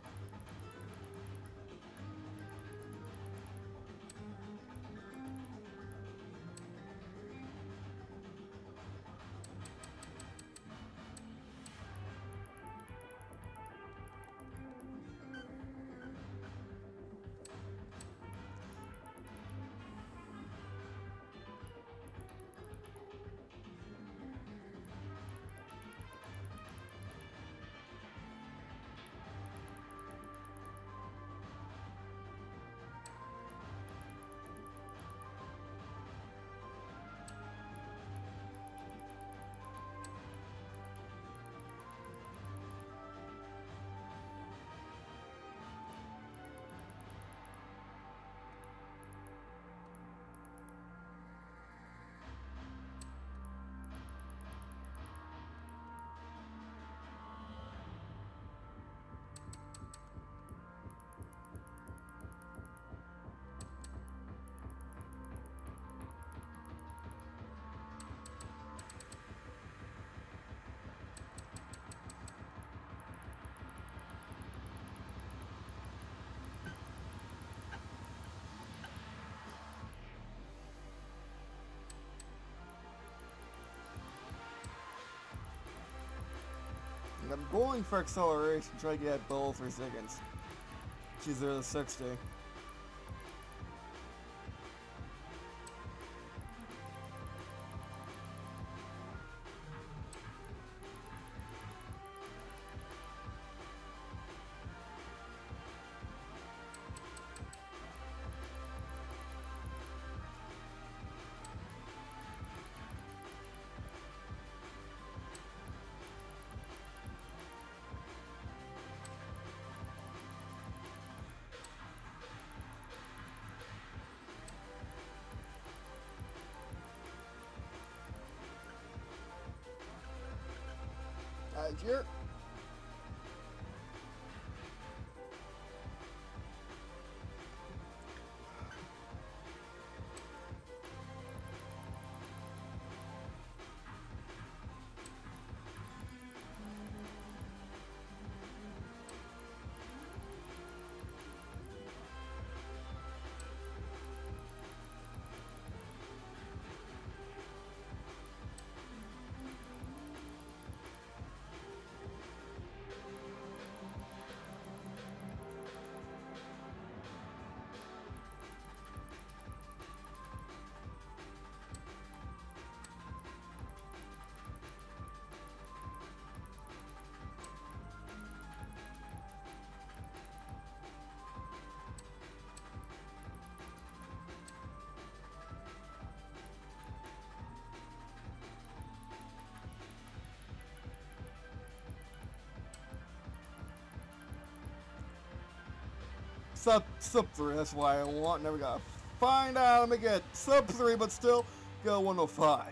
And I'm going for acceleration, try to get both for seconds. She's there to sixty. Uh, here. sub sub three. That's why I want. Never gotta find out. I'm gonna get sub three, but still go one oh five.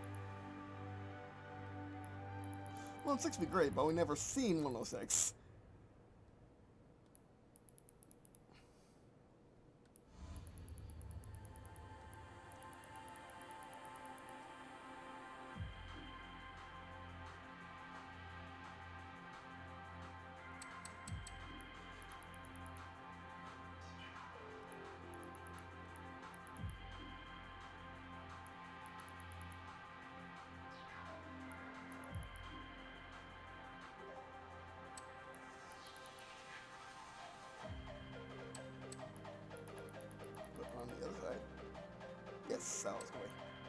one oh six would be great, but we never seen one oh six. On the other side. Yes, that was great.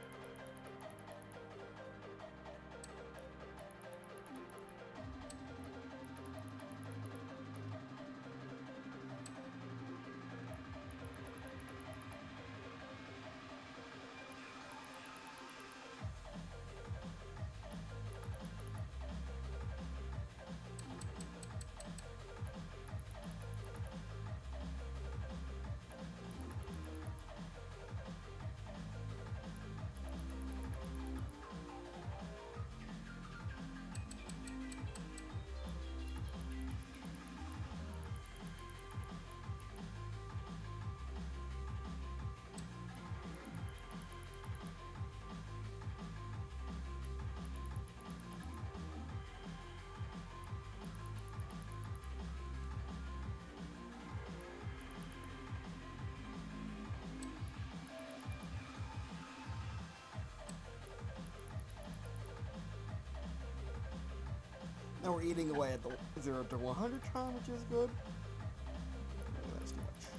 Now we're eating away at the zero to one hundred time, which is good. Maybe that's too much.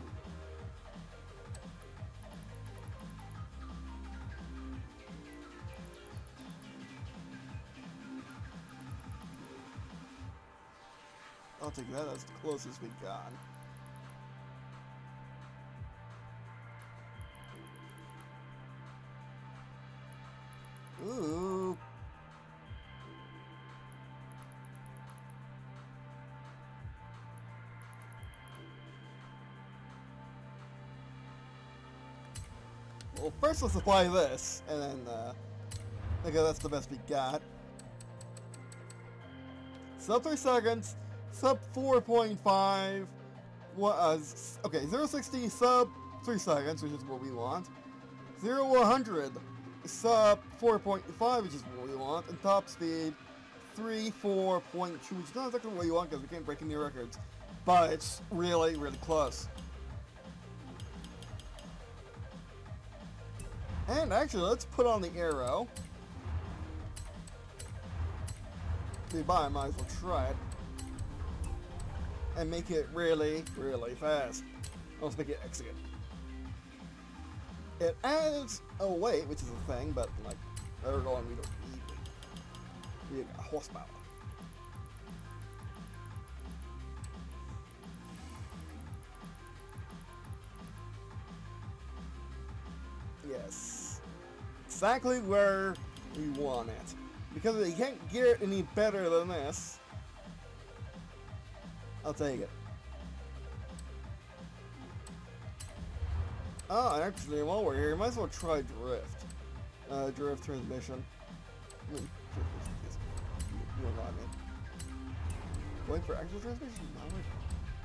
I'll take that. That's the closest we got. Ooh. Well, first let's apply this, and then, uh, okay, that's the best we got. Sub three seconds, sub four point five, what, uh, okay, zero sixty, sub three seconds, which is what we want. zero one hundred, sub four point five, which is what we want, and top speed, three four point two, which is not exactly what you want, because we can't break any records, but it's really, really close. And actually, let's put on the arrow. If I might as well try it. And make it really, really fast. Let's make it X again. It adds a weight, which is a thing, but like, we're going, we don't need weight. We got horsepower. Yes. Exactly where we want it. Because you can't get it any better than this. I'll take it. Oh, actually, while we're here, might as well try drift. Uh, drift transmission. I mean, you know what I mean. Going for actual transmission? Not right.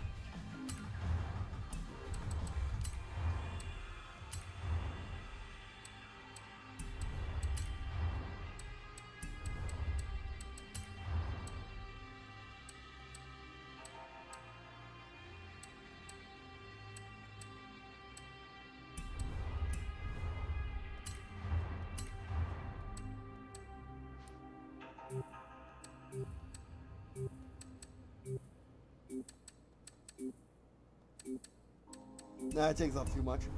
Nah, it takes off too much.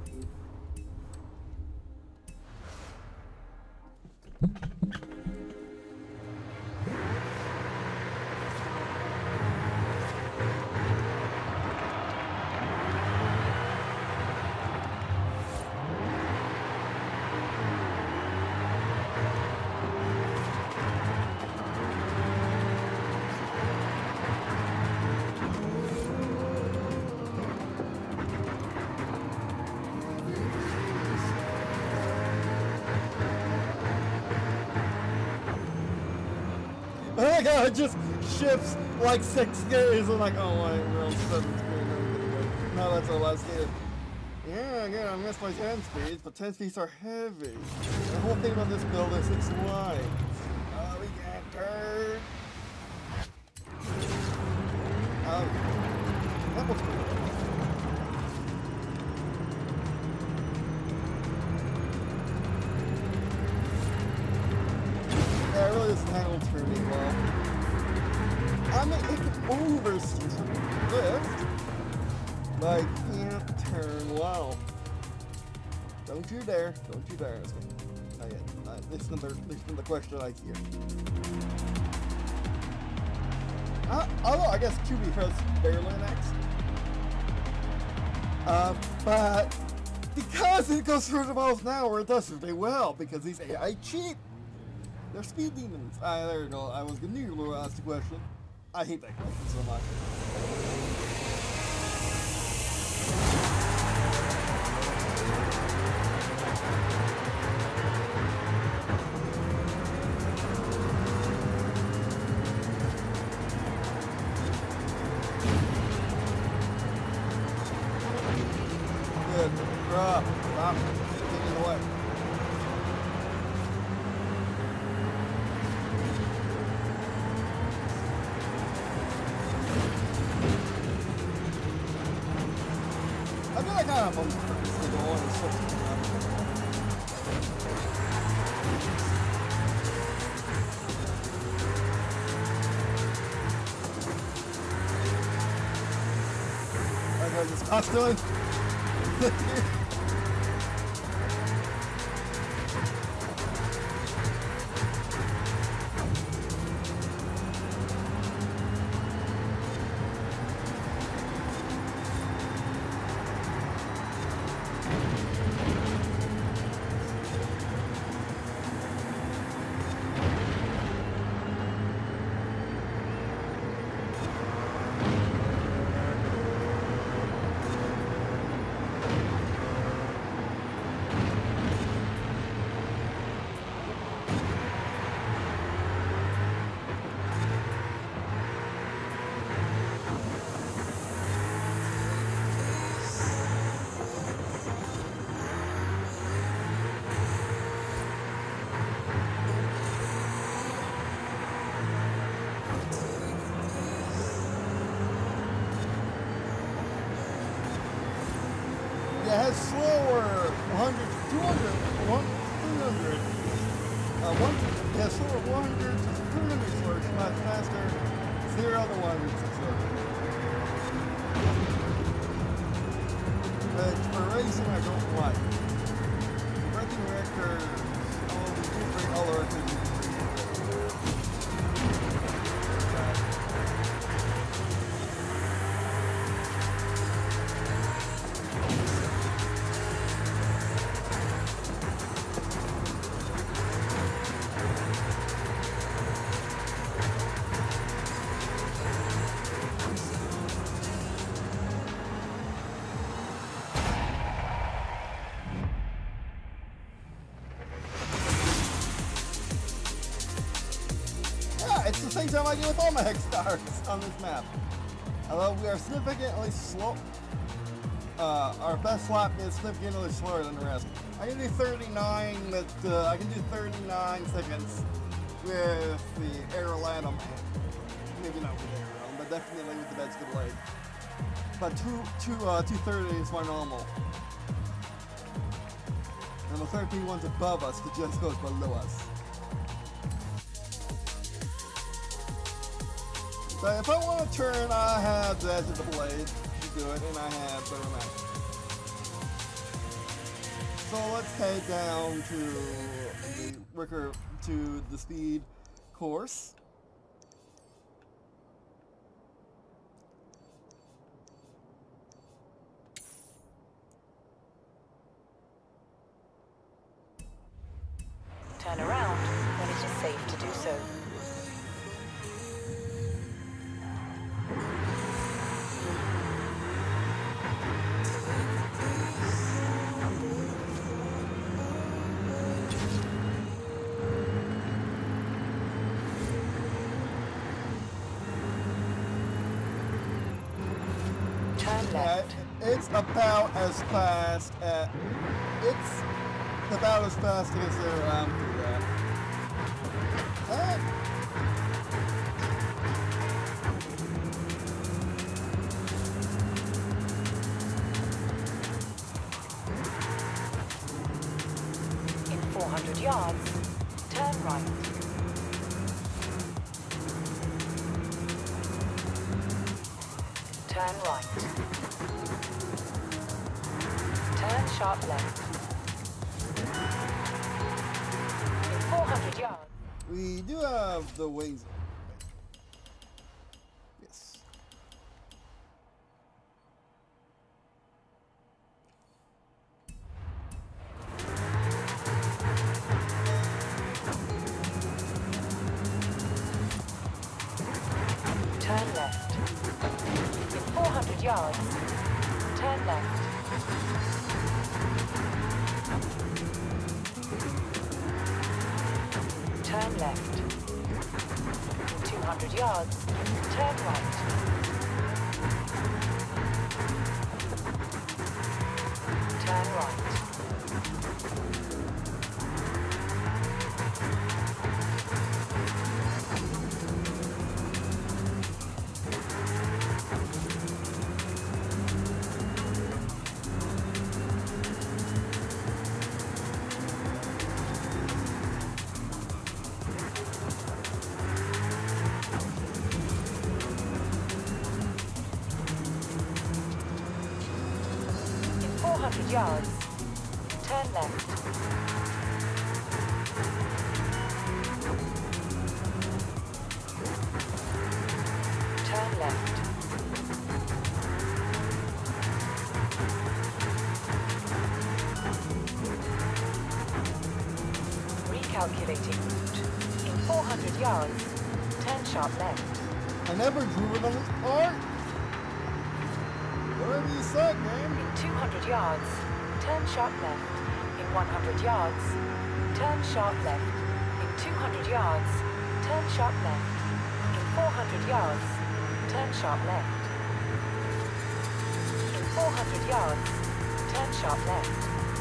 my god, it just shifts like six gears. I'm like, oh wait, we're on seven speed. Now that's our last gear. Yeah, again, I missed my ten speeds, but ten speeds are heavy. The whole thing about this build is it's wide. Oh, we can't turn. Um, that was cool. Yeah, it really doesn't handle turning well. I mean, it can over lift, but I can't turn well. Don't you dare! Don't you dare! Not yet. Uh, this is another. This is another question I hear. Uh, although I guess Q B has barely an X. Uh, but because it goes through the miles an hour, it does really well because these A I cheat. They're speed demons. Ah, there you go. I was gonna need to ask the question. I hate that question so much. Good. Bruh. Stop. Get in the way. I feel like I have one to go on and switch it around. I got this constantly. Yeah, it has slower one hundred, two hundred, one, three hundred. Uh, one, yeah, slower one hundred to three hundred slurs, much faster. Zero to one hundred slurs. But for racing, I don't like. Breaking records, oh, we do break all our records. It's the same time I do with all my hex stars on this map. Although we are significantly slow, uh, our best lap is significantly slower than the rest. I can do thirty-nine with, uh, I can do thirty-nine seconds with the Aerolanum. Maybe not with the Aerolanum, but definitely with the Bedstead Blade. But two, two, uh, two thirty is my normal. And the thirty one's above us, the just goes below us. So if I want to turn, I have the edge of the blade to do it, and I have better match. So let's head down to the Ricker to the speed course. Turn around when it is safe to do so. Yeah, left. it's about as fast as it's about as fast as they're around through that. Uh, In four hundred yards, turn right. Turn right. Turn sharp left. In four hundred yards, we do have the wings. Yes. turn left. In four hundred yards, turn left. Turn left. In two hundred yards, turn right. Turn right. In four hundred yards, turn left. Turn left. Recalculating route. In four hundred yards, turn sharp left. I never drew it on this part. Whatever you said, man. In two hundred yards, turn sharp left. In one hundred yards, turn sharp left. In two hundred yards, turn sharp left. In four hundred yards, turn sharp left. In four hundred yards, turn sharp left.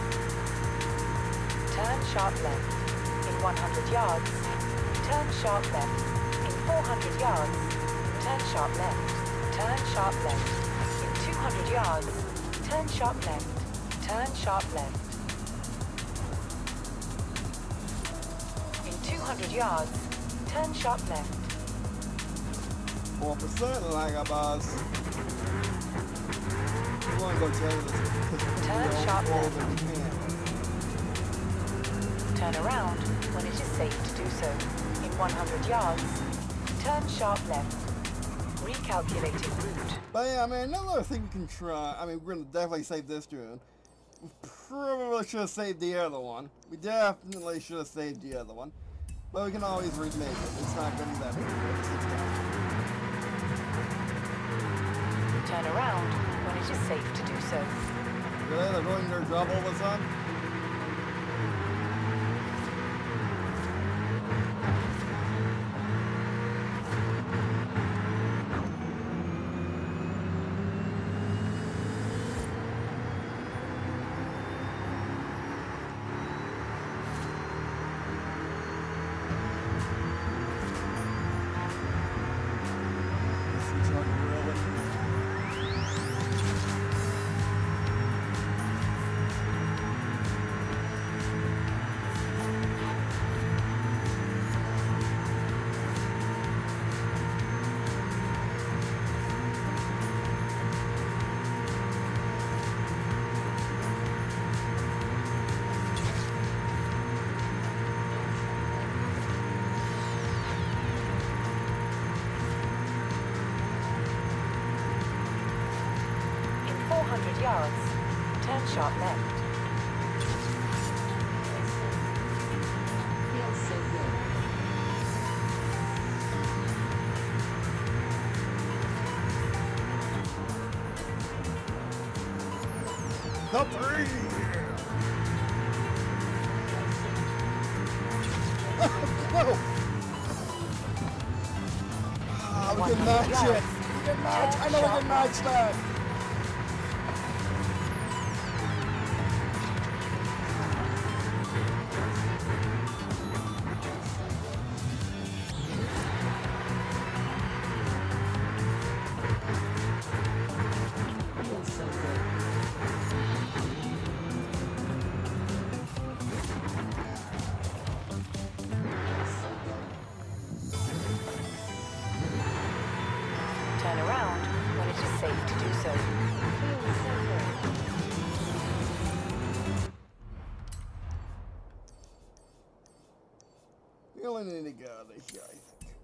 Turn sharp left. In one hundred yards, turn sharp left. In four hundred yards, turn sharp left. Turn sharp left. In two hundred yards, turn sharp left. Turn sharp left. In two hundred yards, turn sharp left. Four percent like a boss. We want to go tell this because Turn we sharp all left. that we can. Turn around when it is safe to do so. In one hundred yards, turn sharp left. Recalculating route. But yeah, I mean, another thing we can try. I mean, we're gonna definitely save this drone. We probably should have saved the other one. We definitely should have saved the other one. But we can always remake it. It's not gonna be that big. Turn around when it is safe to do so. Really? They're doing their job all the time? This is really. In four hundred yards, turn sharp left. Feels so good. The three! No! Ah, we can match it! We can match! I know we can match that! Feels so good. Feeling any good out of here, I think.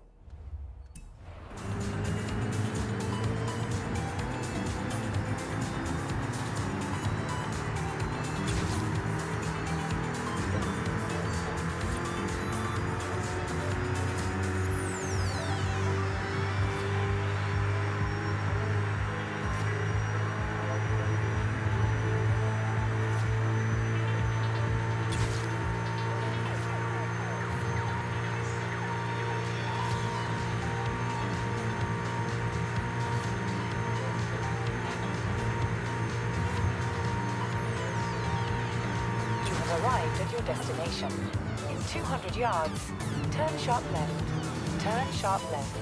Arrived at your destination. In two hundred yards, turn sharp left. Turn sharp left.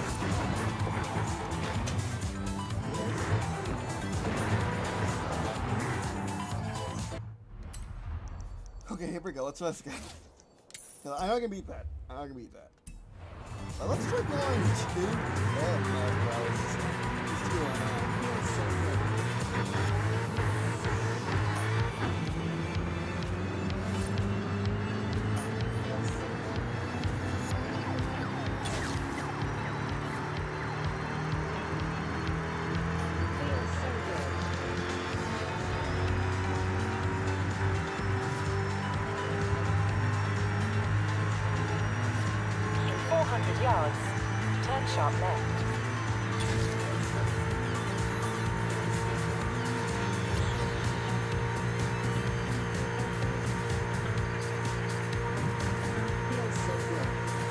Okay, here we go. Let's try this again. I'm not gonna beat that. I'm not gonna beat that. Uh, let's try going two. Oh, no, well, it's, it's two on that. It's so good. Feels so good. In four hundred yards, turn sharp left. Feels so good.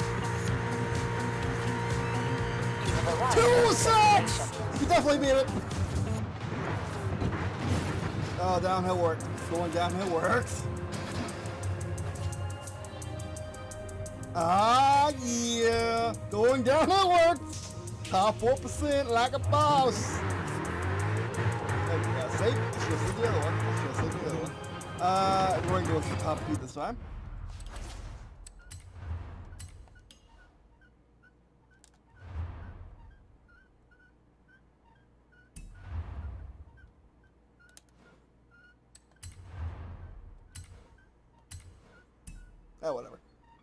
You have arrived at Two your sacks! destination. You definitely beat it. Oh, downhill works. Going downhill works. Ah, yeah. Going downhill works. Top four percent like a boss. There we go. See? Let's just see the other one. Let's just see the other one. Uh, we're going to go with the top speed this time. Oh, whatever.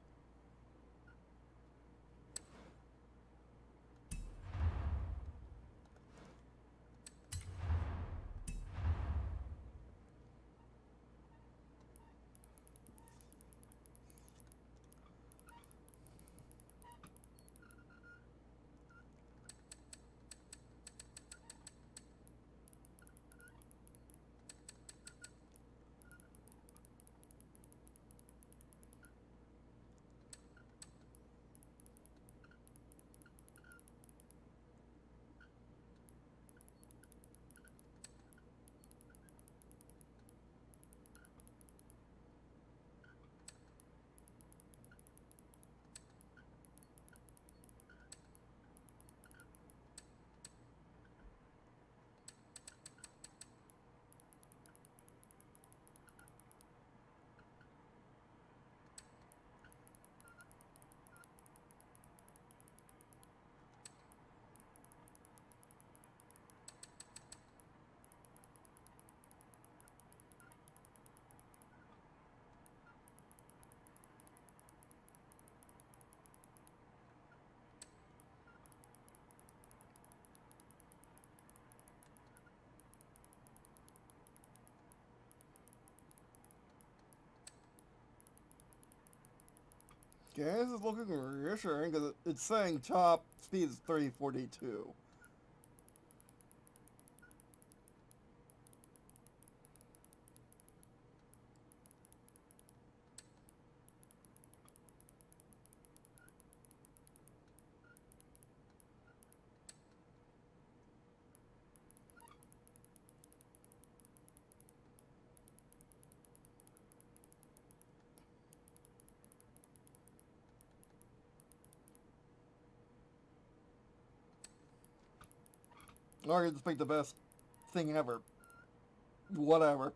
Okay, this is looking reassuring because it's saying top speed is thirty forty-two. Or you just make the best thing ever. Whatever.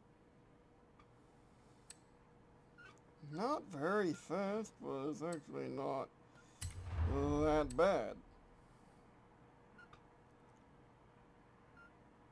Not very fast, but it's actually not that bad.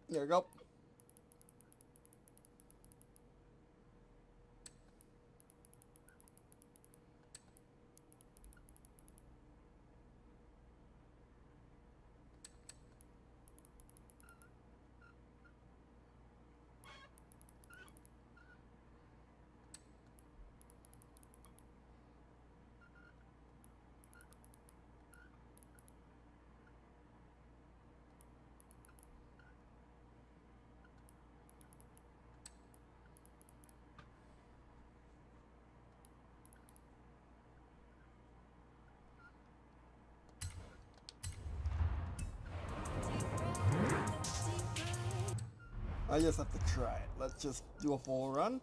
There we go. I just have to try it. Let's just do a full run.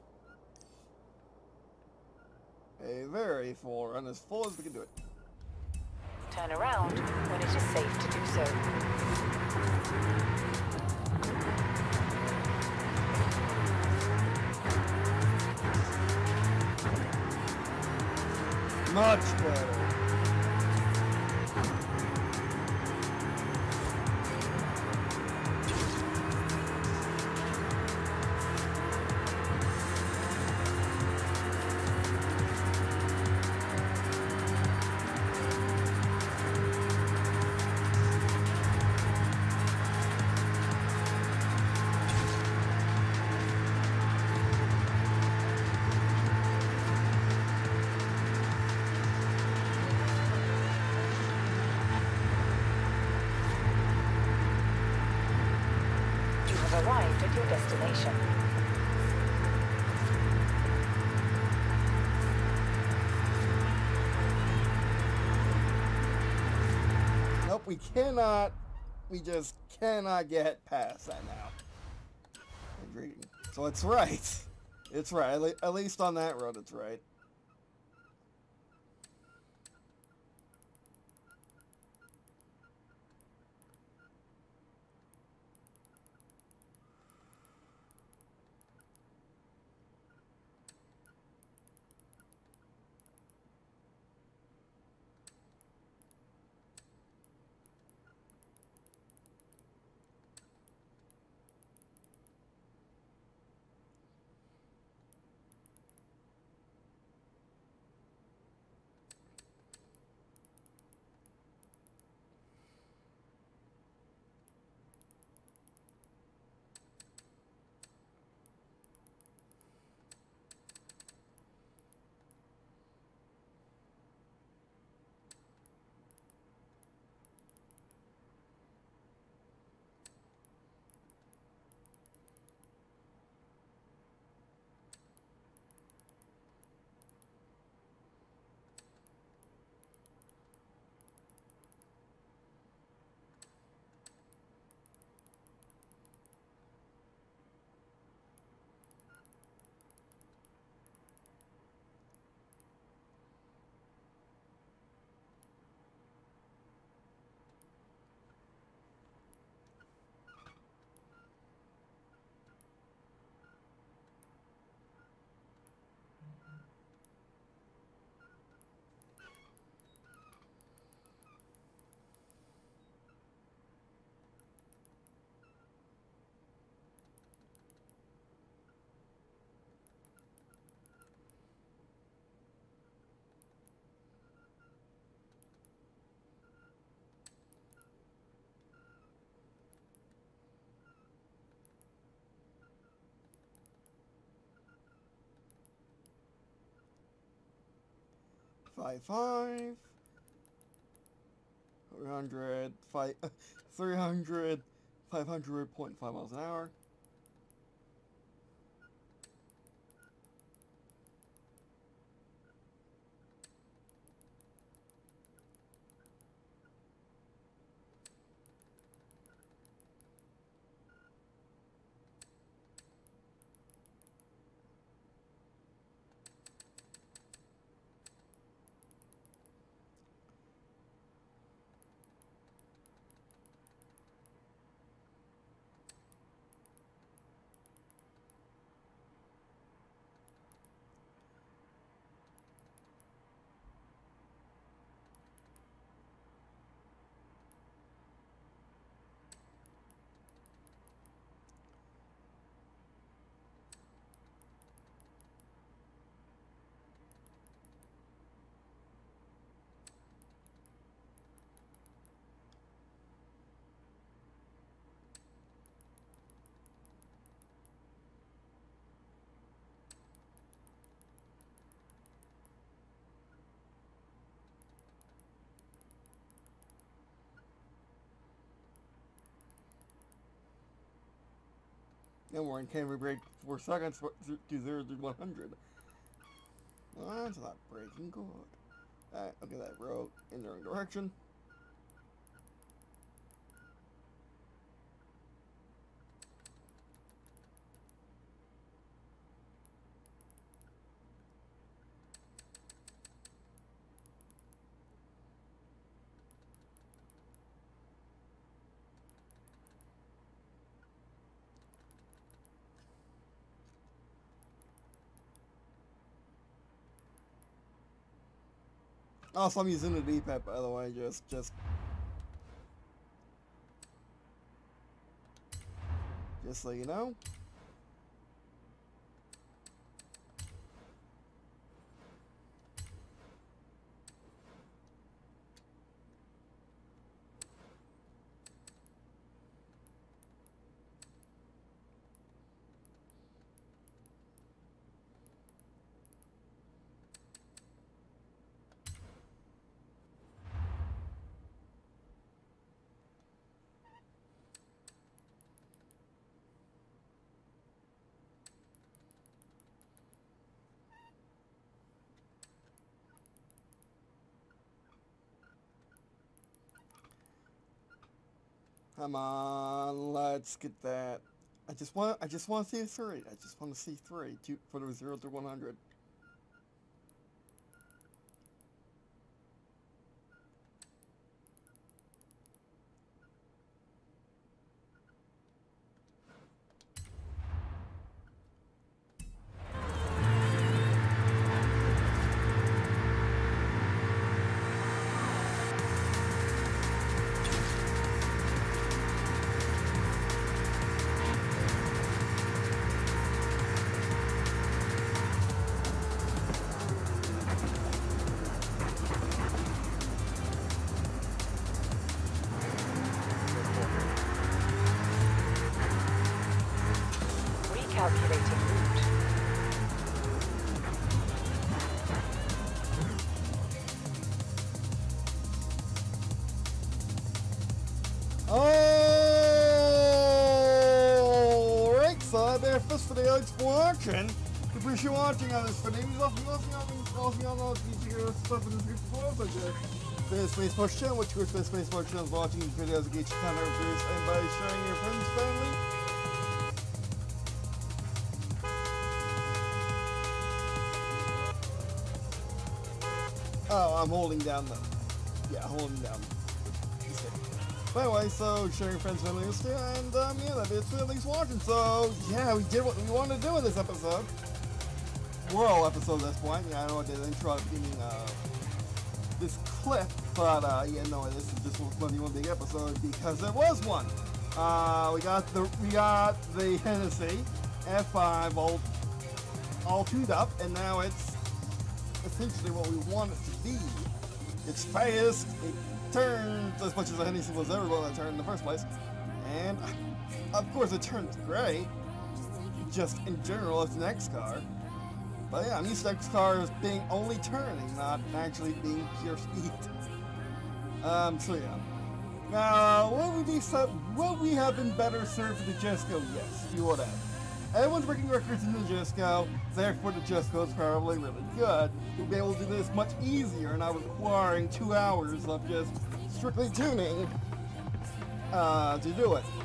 A very full run, as full as we can do it. Turn around when it is safe to do so. Much better. Arrived at your destination. Nope, we cannot, we just cannot get past that now. Agreed. So it's right. It's right. At, le at least on that road, it's right. Five five. Three hundred. Five. Three hundred. Five hundred point five miles an hour. And we're in camera break four seconds to zero to one hundred. Well, that's not breaking good. Alright, okay, that road in the wrong direction. Also, I'm using the D-pad, by the way, just, just... Just so you know. Come on, let's get that. I just want, I just want to see three. I just want to see three. Two for the zero to one hundred. Recalculating route. Alright, so there first for the thanks for watching. Appreciate watching on this video. Off me, off me, off me, off me, off me, stuff in the description below. Space Space Sports Channel, which your Space Space Sports Channel is watching these videos, get your time reviews, and by sharing your friends, family. Oh, I'm holding down the, yeah, holding down. But anyway, so sharing friends, family, too, and um, yeah, that's it for thanks for watching. So yeah, we did what we wanted to do in this episode. We're all episode at this point. Yeah, I know I did the intro at the beginning of this clip, but uh, yeah, no, this is just going to be one big episode because there was one. Uh, we got the we got the Hennessy F five all all tuned up, and now it's essentially what we want it to be. It's fast, it turns as much as the Hennessy was ever going to turn in the first place, and of course it turns great, just in general as the X car. But yeah, I'm used to X cars being only turning, not actually being pure speed. Um, so yeah. Now, will we be so, will we have been better served for the Jesco? Yes, we would have. Everyone's breaking records in the Jesco, therefore the Jesco is probably really good. You'll be able to do this much easier, not requiring two hours of just strictly tuning uh, to do it.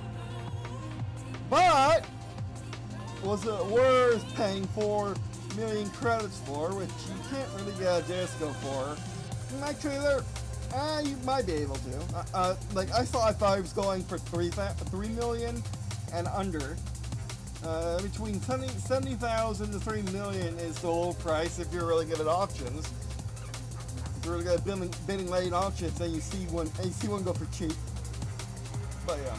But was it worth paying four million credits for, which you can't really get a Jesco for? And actually, there, uh, you might be able to. Uh, uh, like I saw, I thought it was going for three three million and under. Uh, between seventy thousand to three million is the low price if you're really good at auctions. If you're really good at bidding, bidding late auctions, then you see one, you see one go for cheap. But yeah,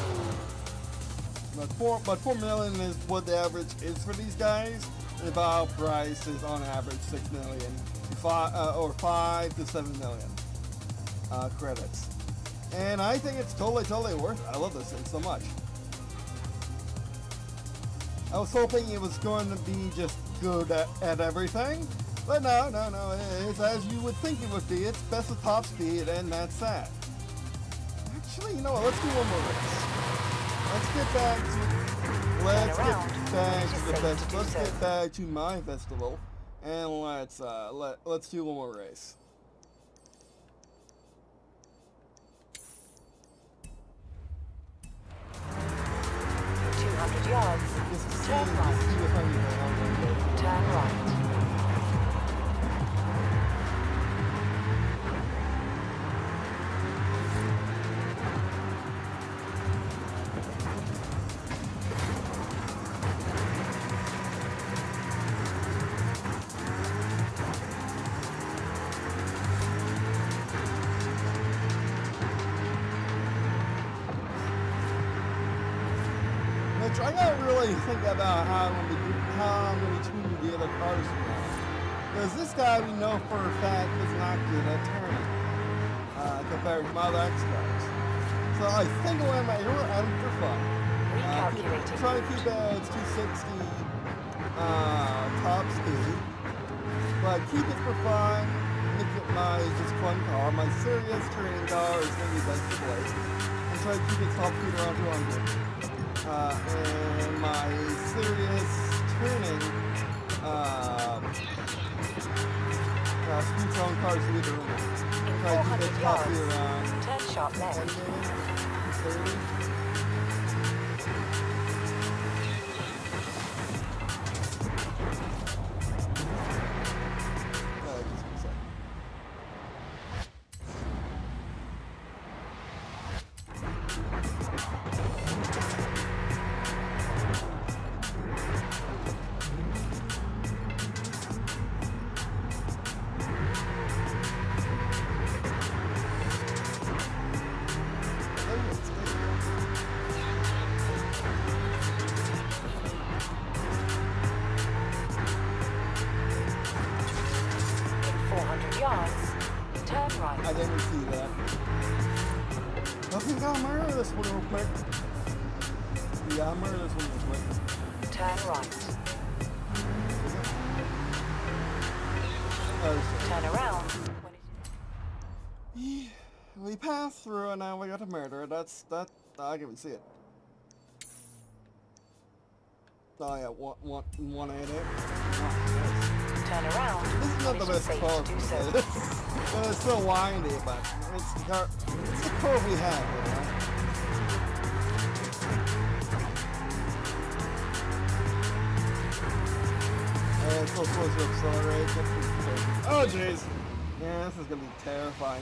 but four, but four million is what the average is for these guys. The buy price is on average six million, five uh, or five to seven million uh, credits, and I think it's totally, totally worth it. I love this thing so much. I was hoping it was going to be just good at, at everything, but no, no, no, it's as you would think it would be. It's best of top speed, and that's that. Actually, you know what, let's do one more race. Let's get back to let's Turn get around back when to it the is safe festival. to do Let's so. get back to my festival, and let's uh let let's do one more race. two hundred yards, Just to see, turn just to right. see if I can Turn right. Which I gotta really think about how I'm gonna be how I'm gonna be tuning the other cars now. Because this guy we know for a fact is not good at turning uh, compared to my other X cars. So I think what I might do, I'm for fun. Uh, keep, Recalculating try to route. keep it at two sixty uh, top speed, but keep it for fun. Make it my just fun car. My serious turning car is gonna be best of blade, and try to keep it top speed around two hundred. Uh, and my serious turning uh, uh, speed zone cars to be the room. In Try four to keep hundred it top speed yards, around turn sharp ten left. minutes, thirty. Uh, just a second. Oh, it's good. In four hundred yards, turn I right. didn't see that. I think I'll murder this one real quick. Yeah, I'll murder this one real quick. Turn right. Oh, Turn around when it yeah, we passed through and now we got to murder. That's, that, I can even see it. Oh yeah, one, one, one eight eight. Oh, turn around this is not when the it is best safe car to do for so. this. Well, it's still windy, but it's the car, it's the curve we have, you know? And it's so close to accelerate. That's pretty crazy. Oh jeez! Yeah, this is gonna be terrifying.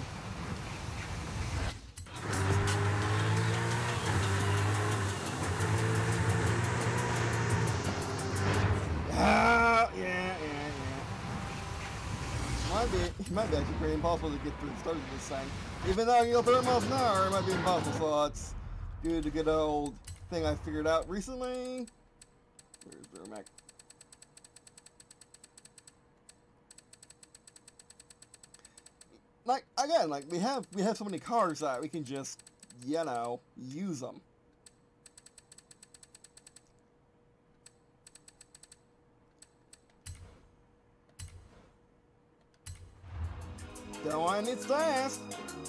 Ah, yeah, yeah, yeah. Might be, it might be actually pretty impossible to get through the start of this thing. Even though you go thirty miles an hour, it might be impossible. So it's due to good old thing I figured out recently. Where's the Mac? Like again, like we have we have so many cars that we can just, you know, use them. Don't want it fast.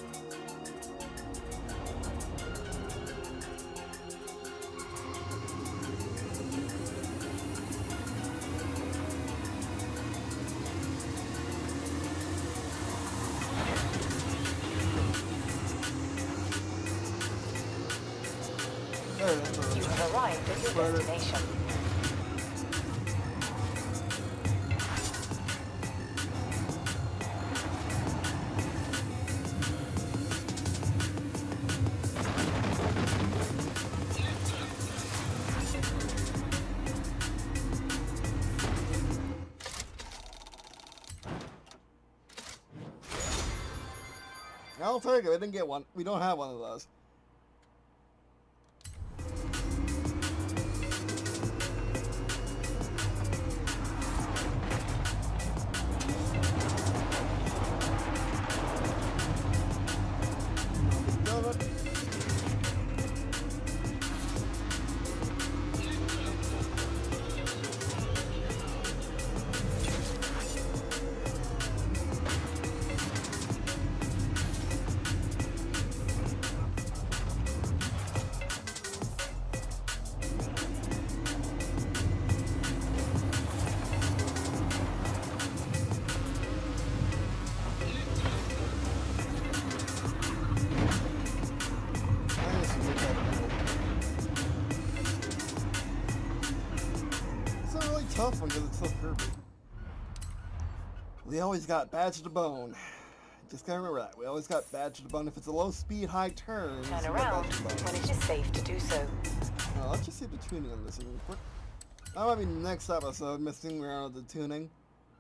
There it is. You have arrived at your Further. destination. I'll take it. I didn't get one. We don't have one of those. tough one because it's so curvy. We always got badge to bone. Just gotta remember that. We always got badge to bone. If it's a low speed, high turn, Turn around when it is safe to do so. Uh, let's just see the tuning on this real quick. That might be next episode, messing around with the tuning.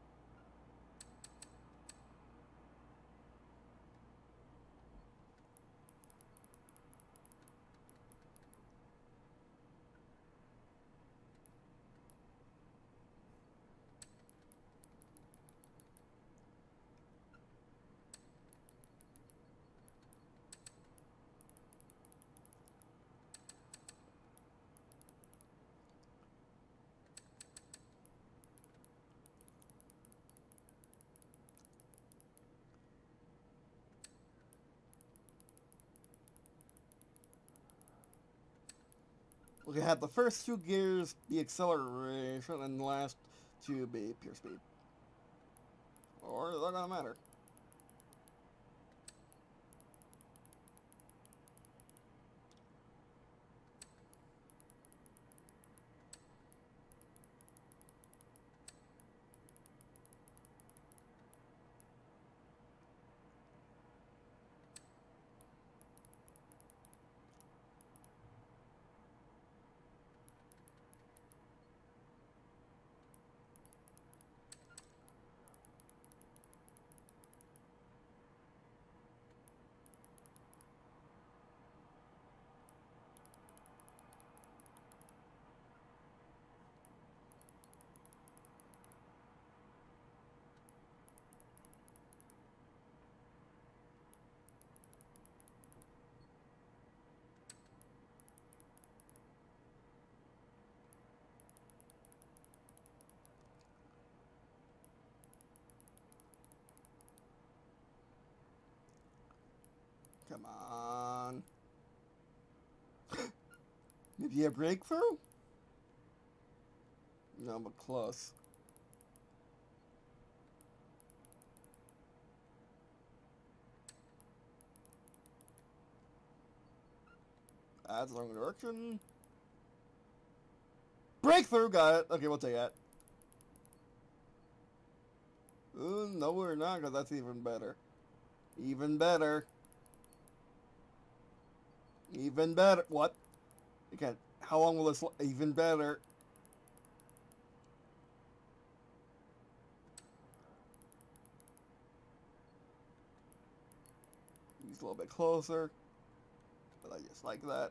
We can have the first two gears be acceleration and the last two be pure speed. Or they're gonna matter. Come on. Maybe a breakthrough? No, but close. That's the wrong direction. Breakthrough! Got it. Okay, we'll take that. Ooh, no, we're not, because that's even better. Even better. Even better. What? Again, how long will this... Even better. He's a little bit closer. But I just like that.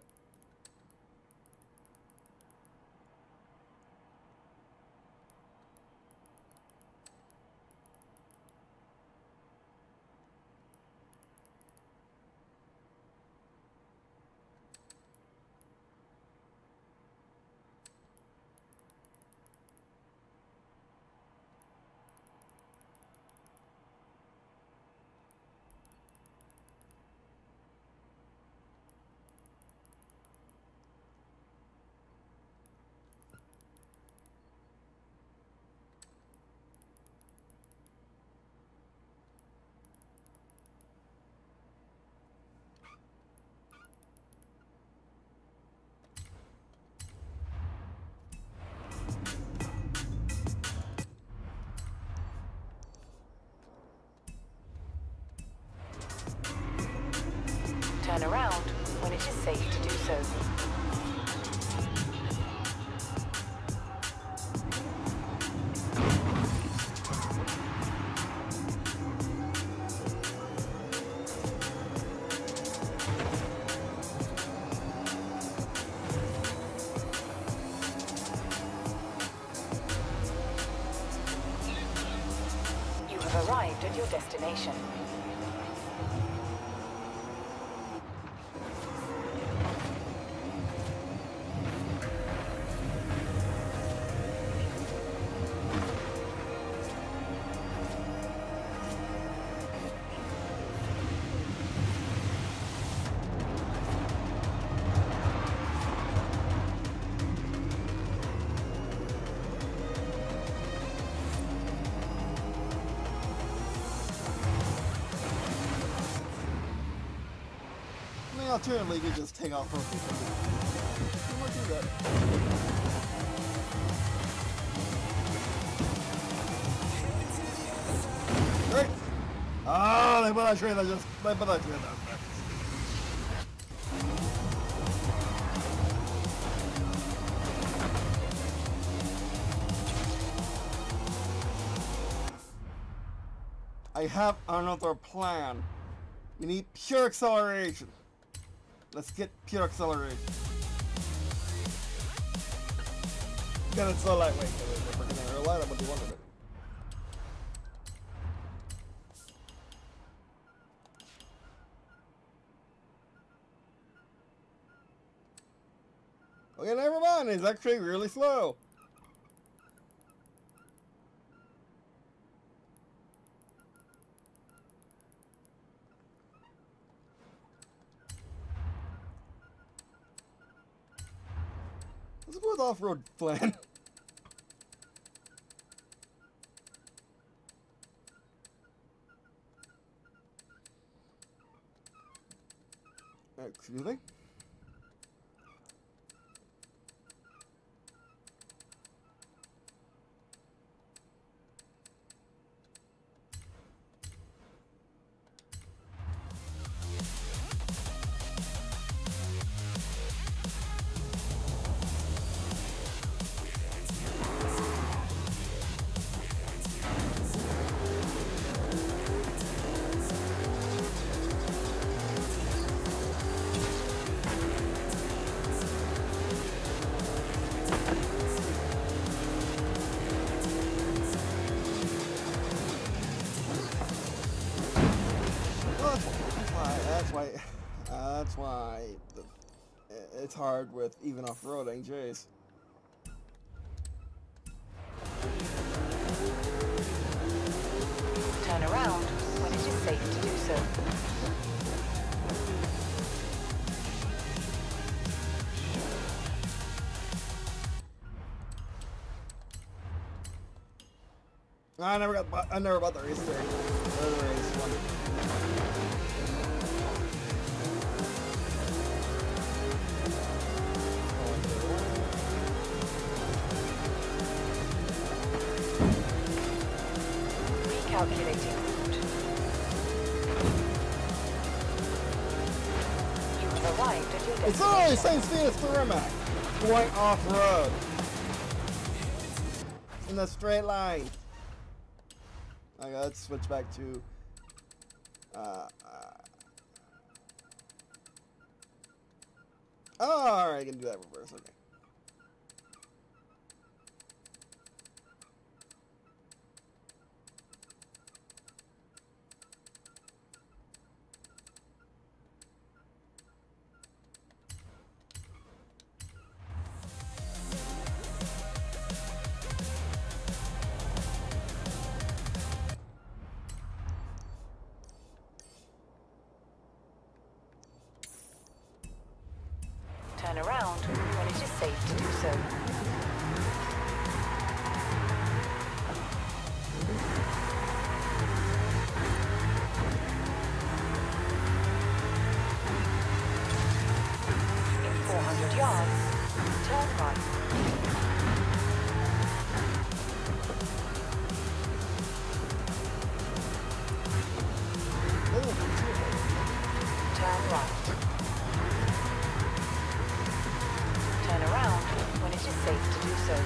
Turn around when it is safe to do so. You have arrived at your destination. Alternatively, you could just take off both of them. You might do that. Oh, they put that train that just, they put that train that. I have another plan. We need pure acceleration. Let's get pure acceleration. God, it's so lightweight. We're freaking relied on what they wanted it. Okay, never mind. It's actually really slow. Let's go with off-road plan. Excuse me? That's why, uh, that's why the, it's hard with even off-roading, jeez. Turn around when it is safe to do so. I never got, I never bought the race there. The race one. Recalculating route. You have arrived at your destination. It's only the same speed as the Rimac. Going off-road. In a straight line. Okay, let's switch back to uh, uh oh, alright, I can do that reverse, okay. Turn around when it is safe to do so. In four hundred yards, turn right. Turn right. Turn around when it is safe to do so.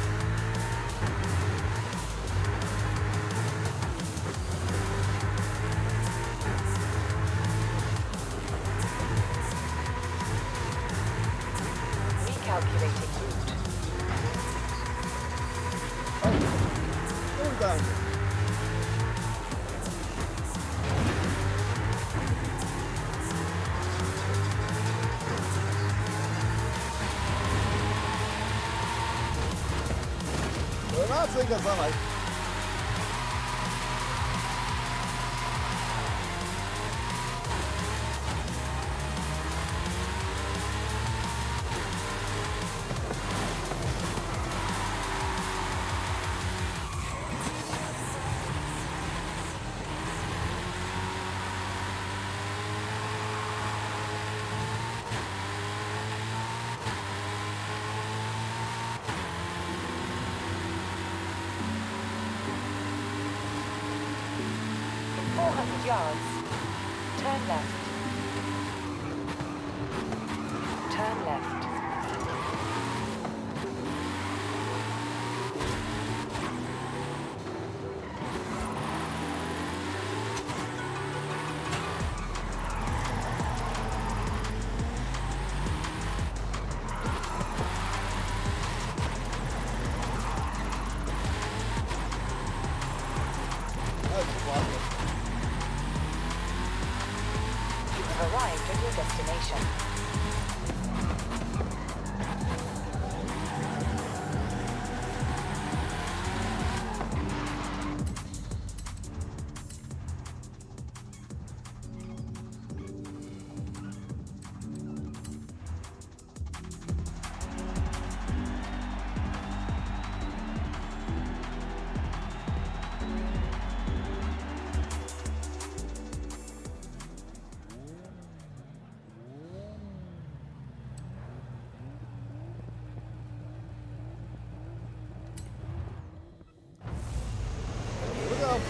Recalculating route. Going down here. We're not seeing a sunlight. hundred yards, turn left. Turn left. You have arrived at your destination. Here we go.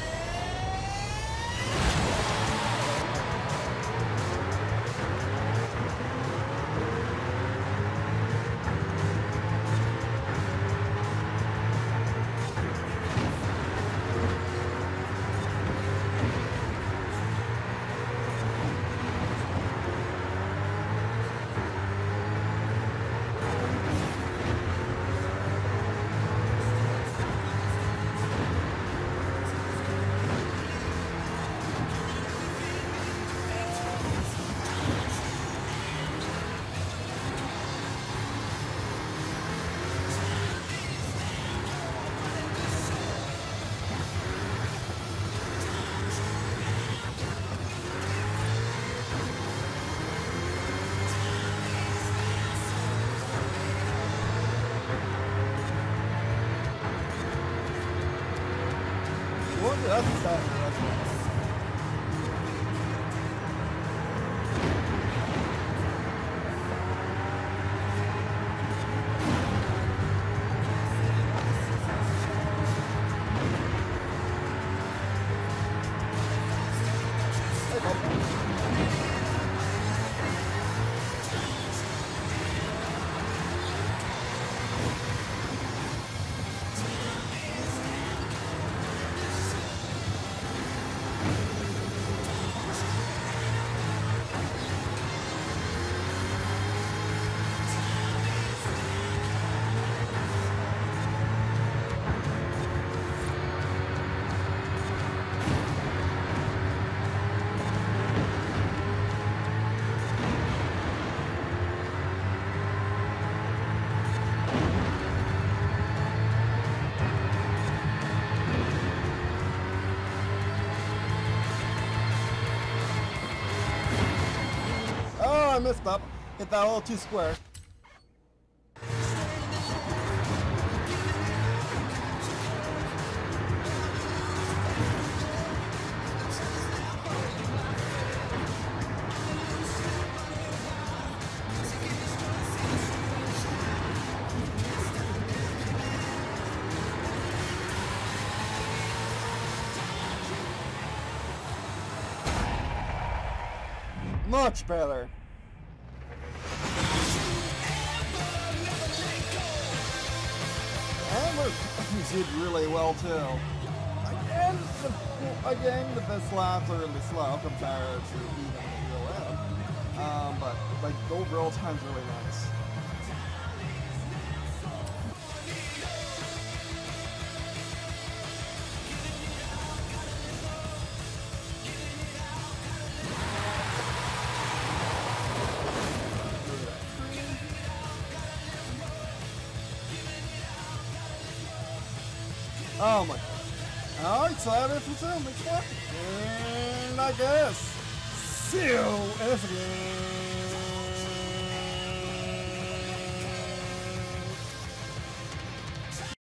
What? That's that. That's Oh, I missed up. Hit that a little too square. Much better. And we did really well too. Again, the, again, the best laps are really slow compared to even the real end. Um, but like the overall time's really nice. Oh my god. Alright, so that is for two. Next one. And I guess see you in this game.